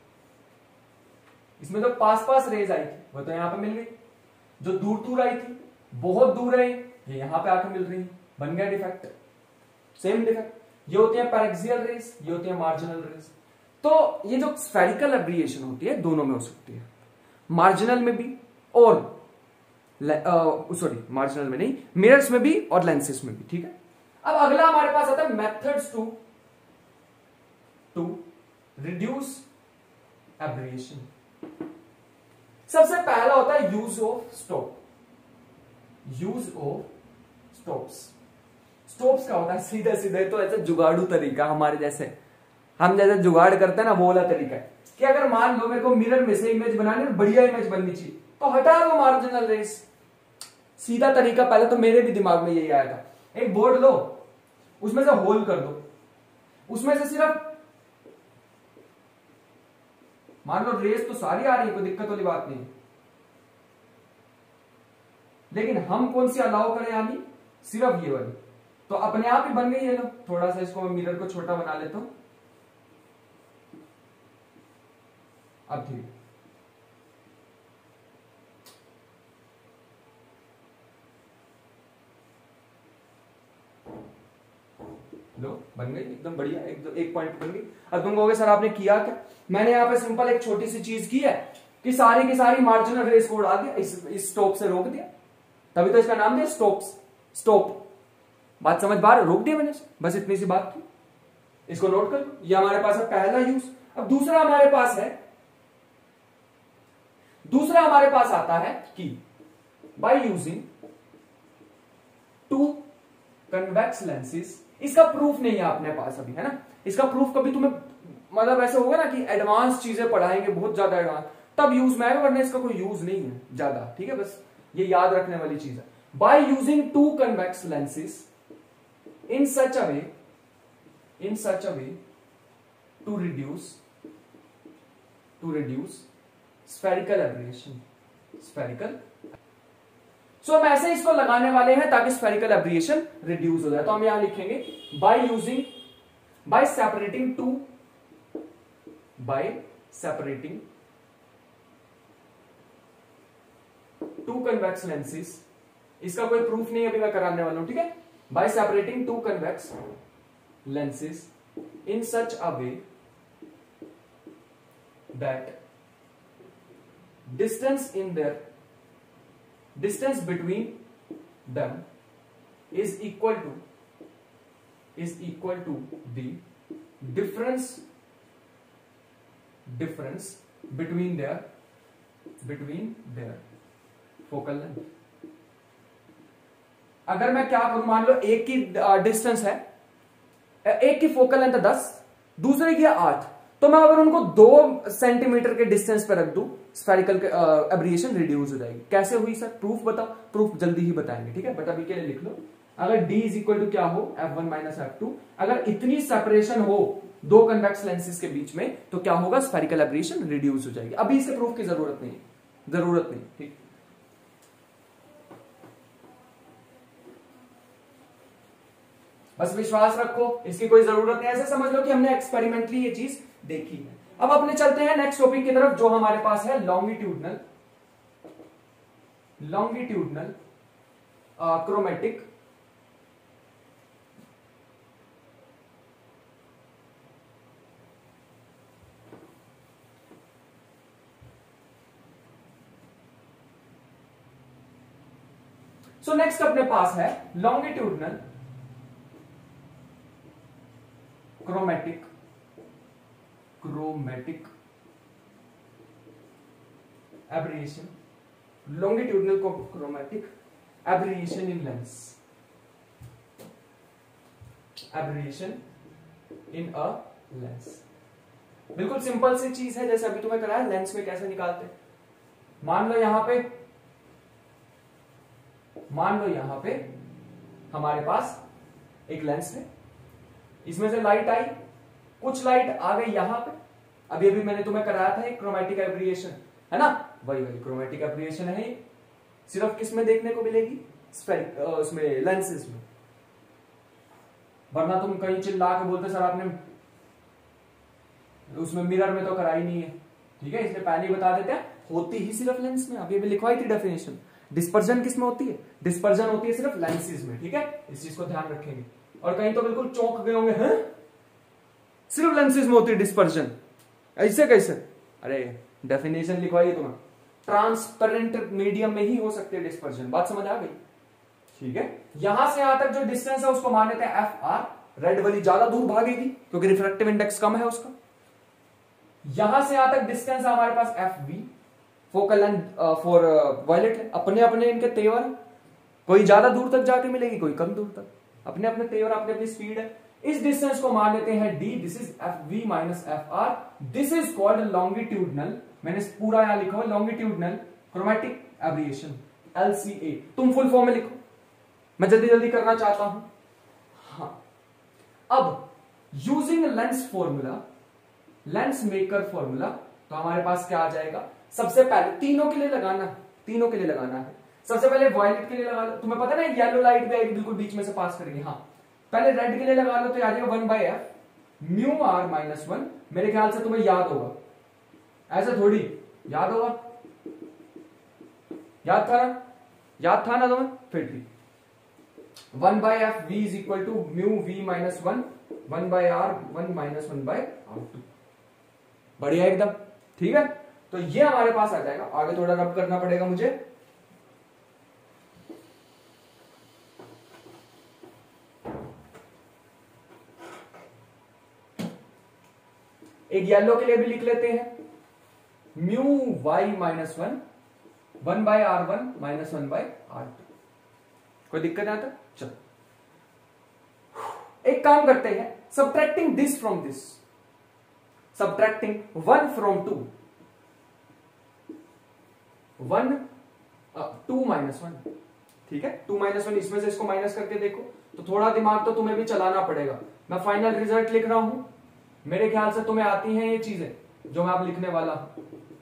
इसमें तो पास पास रेज आई थी वो तो यहां पे मिल गई, जो दूर दूर आई थी बहुत दूर है ये यहां पे आके मिल रही है, बन गया डिफेक्ट, सेम डिफेक्ट। ये होती है पैरेक्सियल रेज, ये होती है मार्जिनल रेज। तो ये जो स्फेरिकल एब्रिएशन होती है दोनों में हो सकती है, मार्जिनल में भी और सॉरी मार्जिनल में नहीं, मिरर्स में भी और लेंसेज में भी, ठीक है। अब अगला हमारे पास आता है methods to to reduce aberration. सबसे पहला होता है use of stop, use of stops. Stops क्या होता है? सीधे सीधे तो ऐसा जुगाड़ू तरीका, हमारे जैसे हम जैसे जुगाड़ करते हैं ना वो वाला तरीका है कि अगर मान लो मेरे को मिरर में से इमेज बनानी है, बढ़िया इमेज बननी चाहिए, तो हटा दो मार्जिनल रेस। सीधा तरीका, पहले तो मेरे भी दिमाग में यही आया था, एक बोर्ड लो उसमें से होल कर दो, उसमें से सिर्फ मान लो रेस तो सारी आ रही है, कोई दिक्कत वाली बात नहीं, लेकिन हम कौन सी अलाउ करें, यानी सिर्फ ये वाली, तो अपने आप ही बन गई है। लो थोड़ा सा इसको मैं मिरर को छोटा बना लेता हूं, अब ठीक लो बन गई एकदम बढ़िया, एक दो एक पॉइंट बन गई। अब तुम कहोगे सर आपने किया क्या? मैंने यहाँ पे सिंपल एक छोटी सी चीज की है कि सारी की सारी मार्जिनल रेस को उड़ा दिया, इस, इस स्टॉप से रोक दिया, तभी तो इसका नाम दिया स्टॉप्स, स्टॉप। बात समझ बाहर, रोक दिया मैंने, बस इतनी सी बात थी, इसको नोट कर लो। ये हमारे पास है पहला यूज। अब दूसरा हमारे पास है, दूसरा हमारे पास आता है कि by using two convex lenses. इसका प्रूफ नहीं है अपने पास अभी, है ना, इसका प्रूफ कभी तुम्हें मतलब ऐसे होगा ना कि एडवांस चीजें पढ़ाएंगे, बहुत ज्यादा एडवांस, तब यूज में आएगा, वरना इसका कोई यूज नहीं है ज्यादा, ठीक है, बस ये याद रखने वाली चीज है। By using two convex lenses in such a way in such a way to reduce to reduce spherical aberration spherical so हम ऐसे इसको लगाने वाले हैं ताकि स्फेरिकल एब्रिएशन रिड्यूस हो जाए। तो हम यहां लिखेंगे by using by separating two by separating two convex lenses. इसका कोई प्रूफ नहीं अभी मैं कराने वाला हूं, ठीक है। By separating two convex lenses in such a way that distance in their distance between them is equal to is equal to the difference difference between their between their focal length। अगर मैं क्या करूं, मान लो एक की distance है, एक की फोकल लेंथ दस, दूसरे की आठ, तो मैं अगर उनको दो सेंटीमीटर के डिस्टेंस पर रख दूं, स्फेरिकल एब्रिएशन रिड्यूस हो जाएगी। कैसे हुई सर? प्रूफ बताओ। प्रूफ जल्दी ही बताएंगे, ठीक है, बट अभी के लिए लिख लो। अगर d इज इक्वल टू क्या हो, F one minus F two, अगर इतनी सेपरेशन हो दो कन्वेक्स लेंसेज के बीच में, तो क्या होगा, स्फेरिकल एब्रिएशन रिड्यूस हो जाएगी। अभी इसके प्रूफ की जरूरत नहीं, जरूरत नहीं, ठीक। बस विश्वास रखो, इसकी कोई जरूरत नहीं, ऐसे समझ लो कि हमने एक्सपेरिमेंटली ये चीज देखी है। अब अपने चलते हैं नेक्स्ट टॉपिक की तरफ, जो हमारे पास है longitudinal longitudinal chromatic so next अपने पास है longitudinal chromatic chromatic aberration longitudinal chromatic aberration in lens aberration in a lens. बिल्कुल सिंपल सी चीज है, जैसे अभी तुम्हें कराया लेंस में कैसे निकालते हैं। मान लो यहां पे मान लो यहां पे हमारे पास एक लेंस है, इसमें से लाइट आई, कुछ लाइट आ गई यहां पे, अभी अभी मैंने तुम्हें कराया था एक क्रोमेटिक एब्रिएशन, है ना, वही वही क्रोमेटिक एब्रिएशन है। सिर्फ किस में देखने को मिलेगी, उसमें लेंसेज में, वरना तुम कहीं चिल्ला के बोलते सर आपने उसमें मिरर में तो कराई नहीं है, ठीक है, इसलिए पहले ही बता देते हैं, होती ही सिर्फ लेंस में, अभी अभी लिखवाई थी डेफिनेशन। डिस्पर्जन किस में होती है, डिस्पर्जन होती है सिर्फ लेंसेज में, ठीक है, इस चीज को ध्यान रखेंगे। और कहीं तो बिल्कुल चौंक गए होंगे, हैं सिर्फ लेंसेज में होती है डिस्पर्जन, ऐसे कैसे, अरे डेफिनेशन लिखवाइए तुम्हें, ट्रांसपेरेंट मीडियम में ही हो सकती है डिस्पर्जन, बात समझ आ गई, ठीक है। यहां से यहां तक जो डिस्टेंस है उसको मान लेते हैं एफ आर, रेड वाली ज्यादा दूर भागेगी क्योंकि रिफ्रैक्टिव इंडेक्स कम है उसका। यहां से यहां तक डिस्टेंस है हमारे पास F V, focal length for violet, अपने अपने इनके तेवर, कोई ज्यादा दूर तक जाके मिलेगी, कोई कम दूर तक, अपने अपने तेवर, अपने अपनी स्पीड है। इस डिस्टेंस को मान लेते हैं D, this is F we minus F R, this is called longitudinal, मैंने पूरा यहां लिखा हुआ longitudinal chromatic aberration, L C A, तुम फुल फॉर्म में लिखो, मैं जल्दी जल्दी करना चाहता हूं। हाँ, अब using lens formula, lens maker formula, तो हमारे पास क्या आ जाएगा, सबसे पहले तीनों के लिए लगाना, तीनों के लिए लगाना है, सबसे पहले वायलेट के लिए लगा लो, तुम्हें पता ना येलो लाइट भी आएगी बिल्कुल बीच में से पास करेगी, हाँ, पहले रेड के लिए लगा लो, तो आ जाएगा one by F mu are minus one, मेरे ख्याल से तुम्हें याद होगा, ऐसा थोड़ी याद होगा, याद था ना, याद था ना तुम्हें, फिर ठीक, one by F V is equal to mu we minus one, one by R one minus one by R two, बढ़िया एकदम, ठीक है। तो ये हमारे पास आ जाएगा, आगे थोड़ा रब करना पड़ेगा मुझे, एक येलो के लिए भी लिख लेते हैं, mu Y minus one, one by are one minus one by are two, कोई दिक्कत आता, चलो एक काम करते हैं, subtracting this from this, subtracting one from two, one two minus one, ठीक है, टू माइनस वन, इसमें से इसको माइनस करके देखो, तो थोड़ा दिमाग तो तुम्हें भी चलाना पड़ेगा, मैं फाइनल रिजल्ट लिख रहा हूं, मेरे ख्याल से तुम्हें आती हैं ये चीजें जो मैं आप लिखने वाला हूं।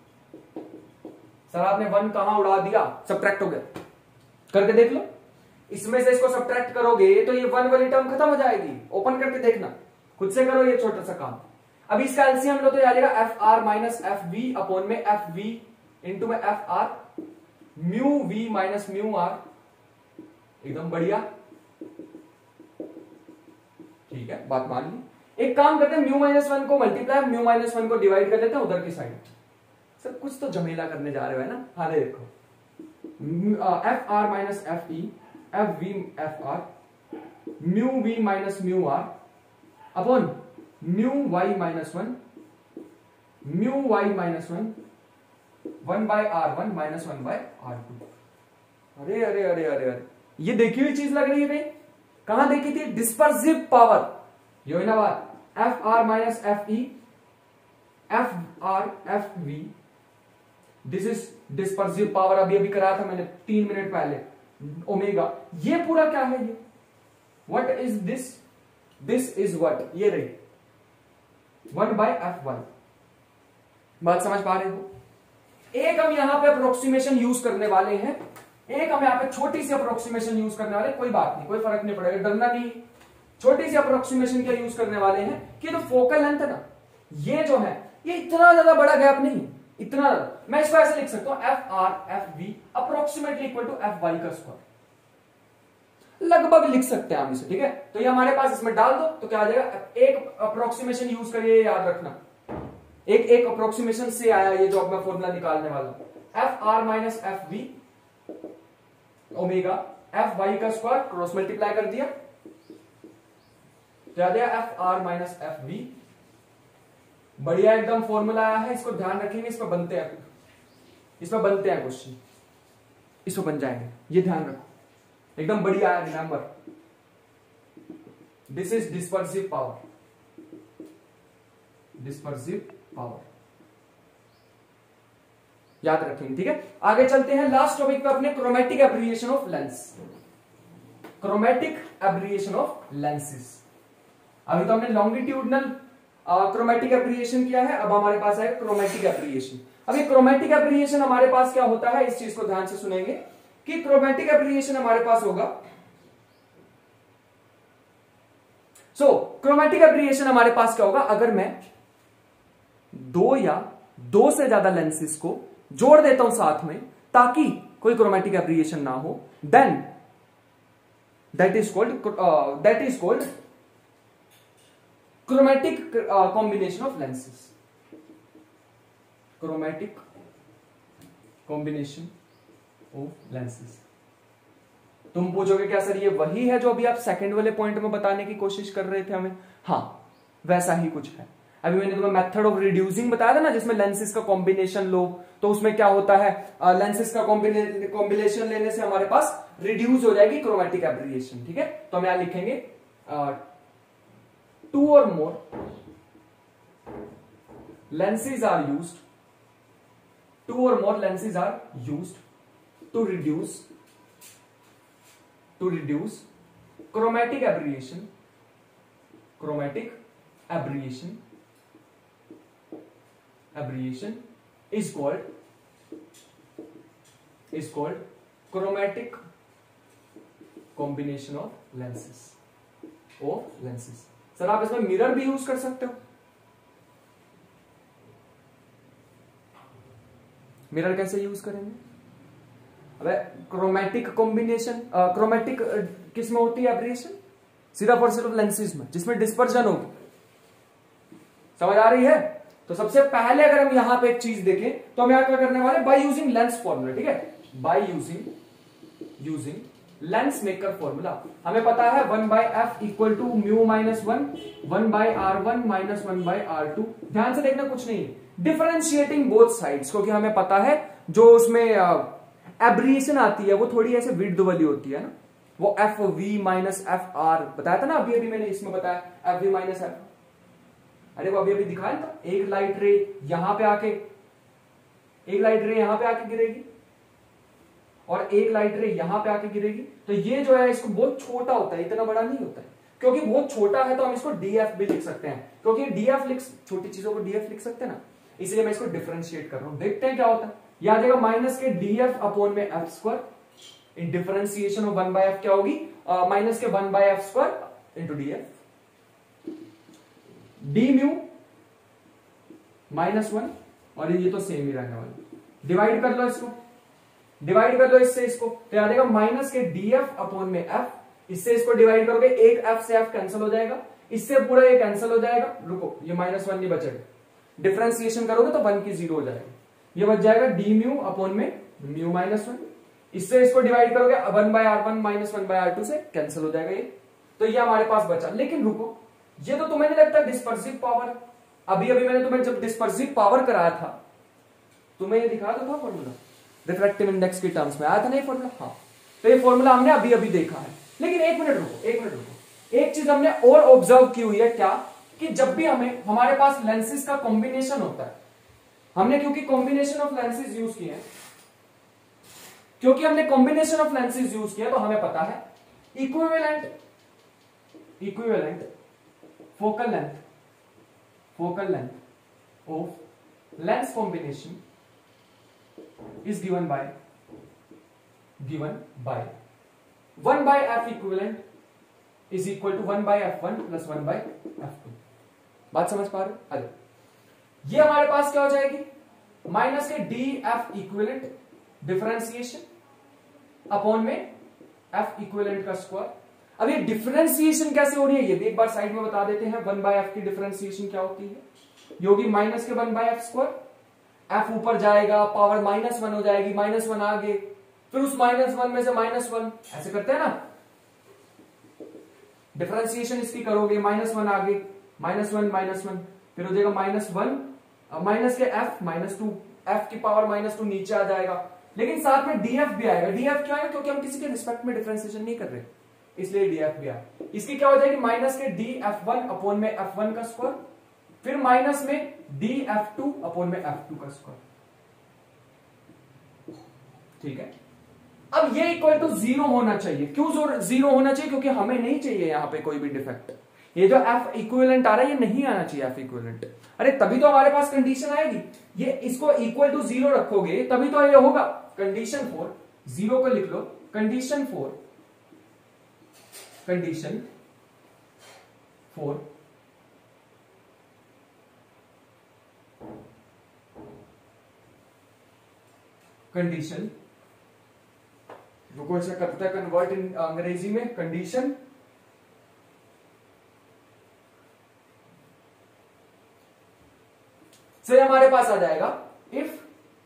सर आपने वन कहां उड़ा दिया, सब्ट्रैक्ट हो गया, करके देख लो, इसमें से इसको सब्ट्रैक्ट करोगे तो ये वन वाली टर्म खत्म हो जाएगी, ओपन करके देखना, खुद से करो ये छोटा सा काम। अब इसका एलसीएम लो तो आ जाएगा F R minus F V upon में एफ वी इंटू में F R, mu we minus mu R, एकदम बढ़िया, ठीक है, बात मान ली। एक काम करते हैं, म्यू माइनस वन को मल्टीप्लाई म्यू माइनस वन को डिवाइड कर देते हैं उधर की साइड, सर कुछ तो झमेला करने जा रहे हो, है ना, हाँ देखो, F R minus F E, F V F R, mu we minus mu are upon mu Y minus one, mu Y minus one, one by are one minus one by are two. अरे अरे अरे अरे अरे, ये देखी हुई चीज लग रही है भाई, कहां देखी थी, डिस्पर्सिव पावर, यो ना बात, F R minus F E, F R F V, this is dispersive power, अभी अभी कराया था मैंने तीन मिनट पहले, ओमेगा, ये पूरा क्या है, ये what is this, this is what, ये रही वन बाय एफ वन, बात समझ पा रहे हो। एक हम यहां पे अप्रोक्सीमेशन यूज करने वाले हैं, एक हम यहां पे छोटी सी अप्रोक्सीमेशन यूज करने वाले, कोई बात नहीं, कोई फर्क नहीं पड़ेगा, डरना नहीं, छोटी सी अप्रोक्सीमेशन क्या यूज करने वाले हैं कि जो फोकल लेंथ है ना, ये जो है ये इतना ज्यादा बड़ा गैप नहीं, इतना ज्यादा, मैं इसको ऐसे लिख सकता हूं, F R F V approximately equal to F Y का स्क्वायर, लगभग लिख सकते हैं हम इसे, ठीक है। तो ये हमारे पास इसमें डाल दो तो क्या आ जाएगा, एक अप्रोक्सीमेशन यूज करिए, याद रखना, एक एक अप्रोक्सीमेशन से आया ये जो अब मैं फॉर्मूला निकालने वाला हूं, F R minus F V omega F Y का स्क्वायर, क्रॉस मल्टीप्लाई कर दिया, क्या दिया, F R minus F V, बढ़िया एकदम फॉर्मूला आया है, इसको ध्यान रखेंगे, इस पर बनते हैं, इस पर बनते हैं क्वेश्चन, इस पर बन जाएंगे, ये ध्यान रखो, एकदम बढ़िया आया, remember this is dispersive power, dispersive power, याद रखेंगे, ठीक है। आगे चलते हैं लास्ट टॉपिक पे अपने, chromatic aberration of lens, chromatic aberration of lenses. अभी तो हमने लॉन्गिट्यूडनल क्रोमेटिक एब्रिएशन किया है, अब हमारे पास है क्रोमेटिक एब्रिएशन। अभी क्रोमेटिक एब्रिएशन हमारे पास क्या होता है, इस चीज को ध्यान से सुनेंगे कि क्रोमेटिक एब्रिएशन हमारे पास होगा। सो क्रोमेटिक एब्रिएशन हमारे पास क्या होगा, अगर मैं दो या दो से ज्यादा लेंसेज को जोड़ देता हूं साथ में ताकि कोई क्रोमेटिक एब्रिएशन ना हो, then that is called that is called chromatic uh, combination of lenses, chromatic combination of lenses। तुम पूछोगे क्या सर ये वही है जो अभी आप सेकंड वाले पॉइंट में बताने की कोशिश कर रहे थे हमें? हाँ, वैसा ही कुछ है। अभी मैंने तुम्हें मेथड ऑफ रिड्यूसिंग बताया था ना, जिसमें लेंसेज का कॉम्बिनेशन लो, तो उसमें क्या होता है, लेंसेज का कॉम्बिनेशन लेने से हमारे पास रिड्यूस हो जाएगी क्रोमेटिक एब्रिएशन। ठीक है, तो हम यहां लिखेंगे uh, two or more lenses are used two or more lenses are used to reduce to reduce chromatic aberration chromatic aberration aberration is called is called chromatic combination of lenses of lenses। Sir आप इसमें mirror भी use कर सकते हो। Mirror कैसे use करेंगे? अबे chromatic combination, chromatic किस में होती है एब्रिएशन? सिर्फ और सिर्फ लेंसेज में, जिसमें डिस्पर्जन होगी। समझ आ रही है? तो सबसे पहले अगर हम यहां पे एक चीज देखें तो हम यहां क्या करने वाले, बाय यूजिंग लेंस फॉर्मूला। ठीक है, by using using lens maker formula हमें पता है one by F equal to mu minus one, one by are one minus one by are two. ध्यान से देखना, कुछ नहीं है, डिफरेंशिएटिंग बोथ साइड्स, क्योंकि हमें पता है जो उसमें एब्रिएशन आती है वो थोड़ी ऐसे विड्थ वाली होती है ना, वो F we minus F R बताया था ना अभी अभी मैंने इसमें बताया एफ वी माइनस एफ। अरे वो अभी अभी दिखाया था, एक लाइट रे यहां पे आके एक लाइट रे यहां पे आके गिरेगी और एक लाइट रे यहां पे आके गिरेगी। तो ये जो है इसको बहुत छोटा होता है, इतना बड़ा नहीं होता है। क्योंकि बहुत छोटा है तो हम इसको डीएफ भी लिख सकते हैं, क्योंकि डीएफ लिख छोटी चीजों को डीएफ लिख सकते हैं ना, इसलिए मैं इसको डिफरेंशिएट कर रहा हूं। देखते हैं क्या होता है। यह आ जाएगा माइनस के डीएफ अपॉन में f square in differentiation of one by f क्या होगी, माइनस के one by f square into d f d mu minus one, और ये तो सेम ही रहने वाला। डिवाइड कर लो इसको, डिवाइड कर लो इससे इसको, तो आ जाएगा माइनस के डीएफ अपॉन में एफ। इससे इसको डिवाइड करोगे, एक एफ से एफ कैंसिल हो जाएगा, इससे पूरा ये कैंसिल हो जाएगा। रुको, ये माइनस वन नहीं बचेगा, डिफरेंशिएशन करोगे तो वन की जीरो हो जाएगा। ये बच जाएगा डी म्यू अपॉन में म्यू माइनस वन। इससे इसको डिवाइड करोगे, one by are one minus one by are two से कैंसिल हो जाएगा ये, तो ये हमारे पास बचा। लेकिन रुको, ये तो तुम्हें नहीं लगता डिस्पर्सिव पावर? अभी अभी मैंने तुम्हें जब डिस्पर्सिव पावर कराया था तुम्हें ये दिखाया तो था फॉर्मूला, रिफ्रैक्टिव इंडेक्स के टर्म्स में आया था ना ये फॉर्मूला। हाँ, तो ये फॉर्मूला हमने अभी अभी देखा है। लेकिन एक मिनट रुको, एक मिनट रुको, एक चीज हमने और ऑब्जर्व की हुई है, क्या कि जब भी हमें हमारे पास लेंसेज का कॉम्बिनेशन होता है, हमने क्योंकि कॉम्बिनेशन ऑफ लेंसेज यूज किए हैं क्योंकि हमने कॉम्बिनेशन ऑफ लेंसेज यूज किया तो हमें पता है equivalent equivalent focal length focal length of lens combination is given by given by one by f equivalent is equal to one by f one plus one by f two. बात समझ पा रहे हो? अरे ये हमारे पास क्या हो जाएगी, माइनस के d f equivalent differentiation upon में एफ इक्विवेलेंट का स्क्वायर। अब ये डिफरेंशिएशन कैसे हो रही है ये भी एक बार साइड में बता देते हैं। वन बाय एफ की डिफरेंशिएशन क्या होती है, ये होगी माइनस के one by f square, f ऊपर जाएगा, पावर माइनस वन हो जाएगी, माइनस वन आगे, फिर उस माइनस वन में से माइनस वन, ऐसे करते हैं ना, डिफरेंशिएशन इसकी करोगे, माइनस वन आगे, माइनस वन माइनस वन, फिर हो जाएगा माइनस वन, माइनस के एफ माइनस टू, एफ की पावर माइनस टू नीचे आ जाएगा, लेकिन साथ में डीएफ भी आएगा। डीएफ क्यों आएगा, क्योंकि हम किसी के रिस्पेक्ट में डिफरेंशिएशन नहीं कर रहे, इसलिए डीएफ भी आएगा। इसकी क्या हो जाएगी, माइनस के डी एफ वन अपॉन में एफ वन का स्क्वायर, फिर माइनस में डी एफ टू अपॉन में एफ टू का स्क्वायर। ठीक है, अब ये इक्वल टू जीरो होना चाहिए। क्यों जीरो होना चाहिए, क्योंकि हमें नहीं चाहिए यहां पे कोई भी डिफेक्ट, ये जो एफ इक्विवेलेंट आ रहा है ये नहीं आना चाहिए एफ इक्विवेलेंट। अरे तभी तो हमारे पास कंडीशन आएगी, ये इसको इक्वल टू जीरो रखोगे तभी तो ये होगा। कंडीशन फोर, जीरो को लिख लो, condition four, condition four condition रुको, ऐसा करता है कन्वर्ट इन अंग्रेजी में, कंडीशन से हमारे पास आ जाएगा if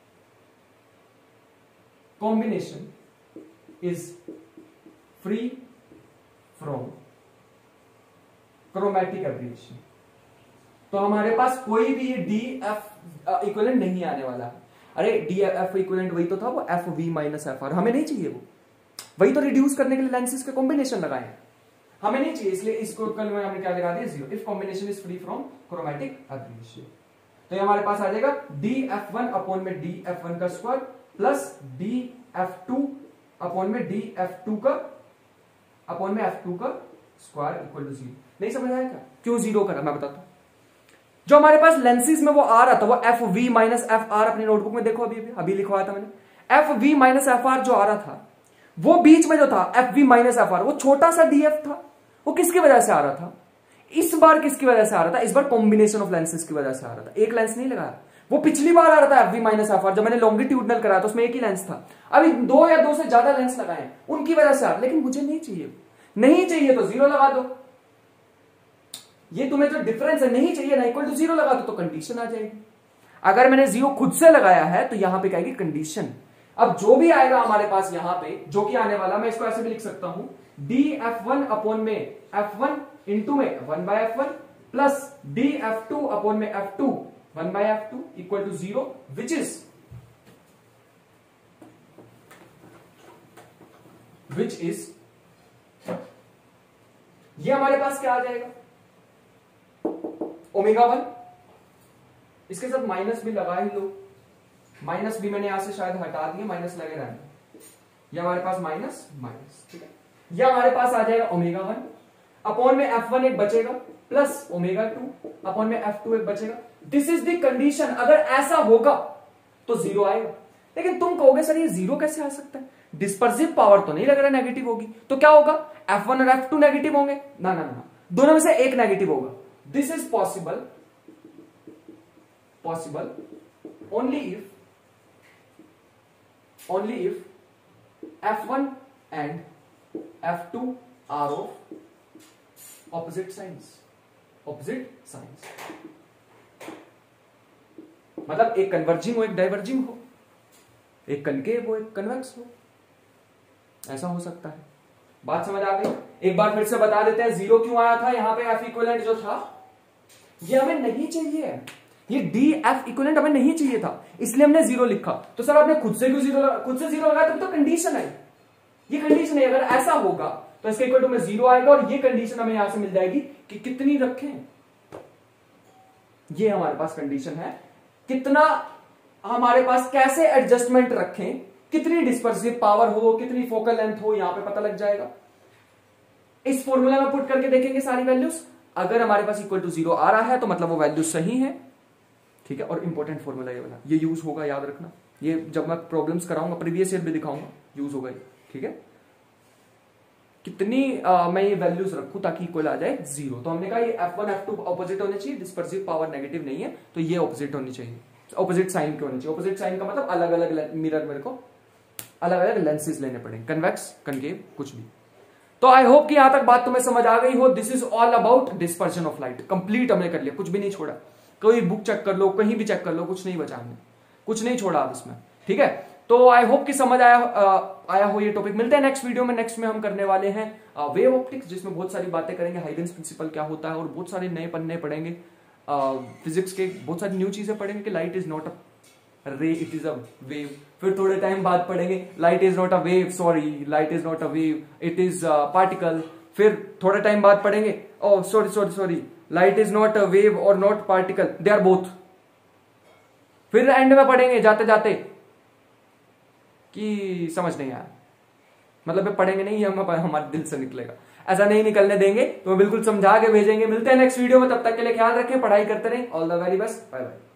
combination is free from chromatic aberration, तो हमारे पास कोई भी डी एफ इक्विवेलेंट नहीं आने वाला। अरे डी एफ इक्विवेलेंट वही तो था, वो F we minus F r, हमें नहीं चाहिए वो, वही तो रिड्यूस करने के लिए लेंसेज के कॉम्बिनेशन लगाए हैं, हमें नहीं चाहिए, इसलिए इसको कल में हमने क्या लगा दिया, zero. If combination is free from chromatic aberration, तो ये हमारे पास आ जाएगा डी एफ वन अपॉन में डी एफ वन का square plus d f two upon में डी एफ टू का अपॉन में एफ टू का स्क्वायर इक्वल टू जीरो। नहीं समझ आया क्या, क्यों जीरो करा मैं बताता हूं। जो हमारे पास लेंसेज में वो आ रहा था वो F we minus F r, अपनी नोटबुक में देखो, अभी अभी लिखवाया था मैंने, f we minus F r जो आ रहा था वो बीच में जो था f we minus F r, वो छोटा सा डी एफ था, वो किसकी वजह से आ रहा था, इस बार किसकी वजह से आ रहा था, इस बार कॉम्बिनेशन ऑफ लेंसेज की वजह से आ रहा था, एक लेंस नहीं लगाया। वो पिछली बार आ रहा था f we minus F r, जब मैंने लॉन्गिट्यूडनल कराया तो उसमें एक ही लेंस था, अभी दो या दो से ज्यादा लेंस लगाए उनकी वजह से आ रहा, लेकिन मुझे नहीं चाहिए, नहीं चाहिए तो जीरो लगा दो, ये तुम्हें जो डिफरेंस है नहीं चाहिए ना, इक्वल टू जीरो लगा दो तो कंडीशन आ जाएगी। अगर मैंने जीरो खुद से लगाया है तो यहां पे कहेगी कंडीशन। अब जो भी आएगा हमारे पास यहां पे, जो कि आने वाला, मैं इसको ऐसे भी लिख सकता हूं, डी एफ वन अपॉन में एफ वन इंटू में one by f one plus d f two upon में f two one by f two equal to zero, which is which is ये हमारे पास क्या आ जाएगा, ओमेगा वन, इसके साथ माइनस भी लगा ही लो, माइनस भी मैंने यहां से शायद हटा दिए, माइनस लगे रहने, ये हमारे पास माइनस माइनस, ठीक है, ये हमारे पास आ जाएगा ओमेगा वन अपॉन में एफ वन एक बचेगा प्लस ओमेगा टू अपॉन में एफ टू एक बचेगा। This is the condition. अगर ऐसा होगा तो जीरो आएगा, लेकिन तुम कहोगे सर ये जीरो कैसे आ सकता है, डिस्पर्सिव पावर तो नहीं लग रहा नेगेटिव होगी, तो क्या होगा, एफ वन और एफ टू नेगेटिव होंगे, ना ना ना, दोनों में से एक नेगेटिव होगा। This is possible possible only if only if f one and f two are of opposite signs, opposite signs, मतलब एक कन्वर्जिंग हो एक डाइवर्जिंग हो, एक कनकेव हो एक कन्वेक्स हो, ऐसा हो सकता है। बात समझ आ गई। एक बार फिर से बता देते हैं जीरो क्यों आया था यहां पे, एफ इक्विवेलेंट जो था ये हमें नहीं चाहिए, ये डी एफ इक्विवेलेंट हमें नहीं चाहिए था, इसलिए हमने जीरो लिखा। तो सर आपने खुद से क्यों जीरो, खुद से जीरो लगाया, तब तो कंडीशन है, ये कंडीशन है, अगर ऐसा होगा तो इसके इक्वल टू में जीरो आएगा, और ये कंडीशन हमें यहां से मिल जाएगी कि कितनी रखें, ये हमारे पास कंडीशन है, कितना हमारे पास कैसे एडजस्टमेंट रखें, कितनी डिस्पर्सिव पावर हो, कितनी फोकल लेंथ हो, यहां पे पता लग जाएगा। इस फॉर्मूला में पुट करके देखेंगे सारी वैल्यूज, अगर हमारे पास इक्वल टू जीरो आ रहा है तो मतलब वो वैल्यू सही है, ठीक है। और इंपॉर्टेंट फॉर्मूला ये वाला, ये यूज होगा, याद रखना, ये जब मैं प्रॉब्लम्स कराऊंगा प्रीवियस ईयर भी दिखाऊंगा, यूज होगा ये, ठीक है। कितनी आ, मैं ये वैल्यूज रखूं ताकि इक्वल आ जाए जीरो, तो हमने कहा ये f one f two opposite होने चाहिए, डिस्पर्सिव पावर नेगेटिव नहीं है, तो ये ऑपोजिट होनी चाहिए, ऑपोजिट साइन के होनी चाहिए। ऑपोजिट साइन का मतलब अलग अलग मिरर, मेरे को अलग अलग लेंसेज लेने पड़ेंगे, कन्वेक्स कनकेव कुछ भी। तो आई होप कि यहां तक बात तुम्हें समझ आ गई हो। This is all about dispersion of light, complete हमने कर लिया, कुछ भी नहीं छोड़ा, कोई बुक चेक कर लो, कहीं भी चेक कर लो, कुछ नहीं बचा हमने, कुछ नहीं छोड़ा अब इसमें, ठीक है। तो आई होप कि समझ आया आ, आया हो ये टॉपिक। मिलते हैं नेक्स्ट वीडियो में। नेक्स्ट में हम करने वाले हैं वेव ऑप्टिक्स, जिसमें बहुत सारी बातें करेंगे, हाइगन्स प्रिंसिपल क्या होता है, और बहुत सारे नए पन्ने पढ़ेंगे, फिजिक्स के बहुत सारी न्यू चीजें पढ़ेंगे कि लाइट इज नॉट अ रे, इट इज अ वेव। फिर थोड़े टाइम बाद पढ़ेंगे light is not a wave, sorry light is not a wave, it is particle. फिर थोड़े टाइम बाद पढ़ेंगे oh sorry sorry sorry light is not a wave और not particle, they are both. फिर एंड में पढ़ेंगे जाते जाते कि समझ नहीं आया, मतलब पढ़ेंगे नहीं, हम हमारे दिल से निकलेगा, ऐसा नहीं निकलने देंगे, तो बिल्कुल समझा के भेजेंगे। मिलते हैं नेक्स्ट वीडियो में, तब तक के लिए ख्याल रखें, पढ़ाई करते रहें। All the very best, bye bye.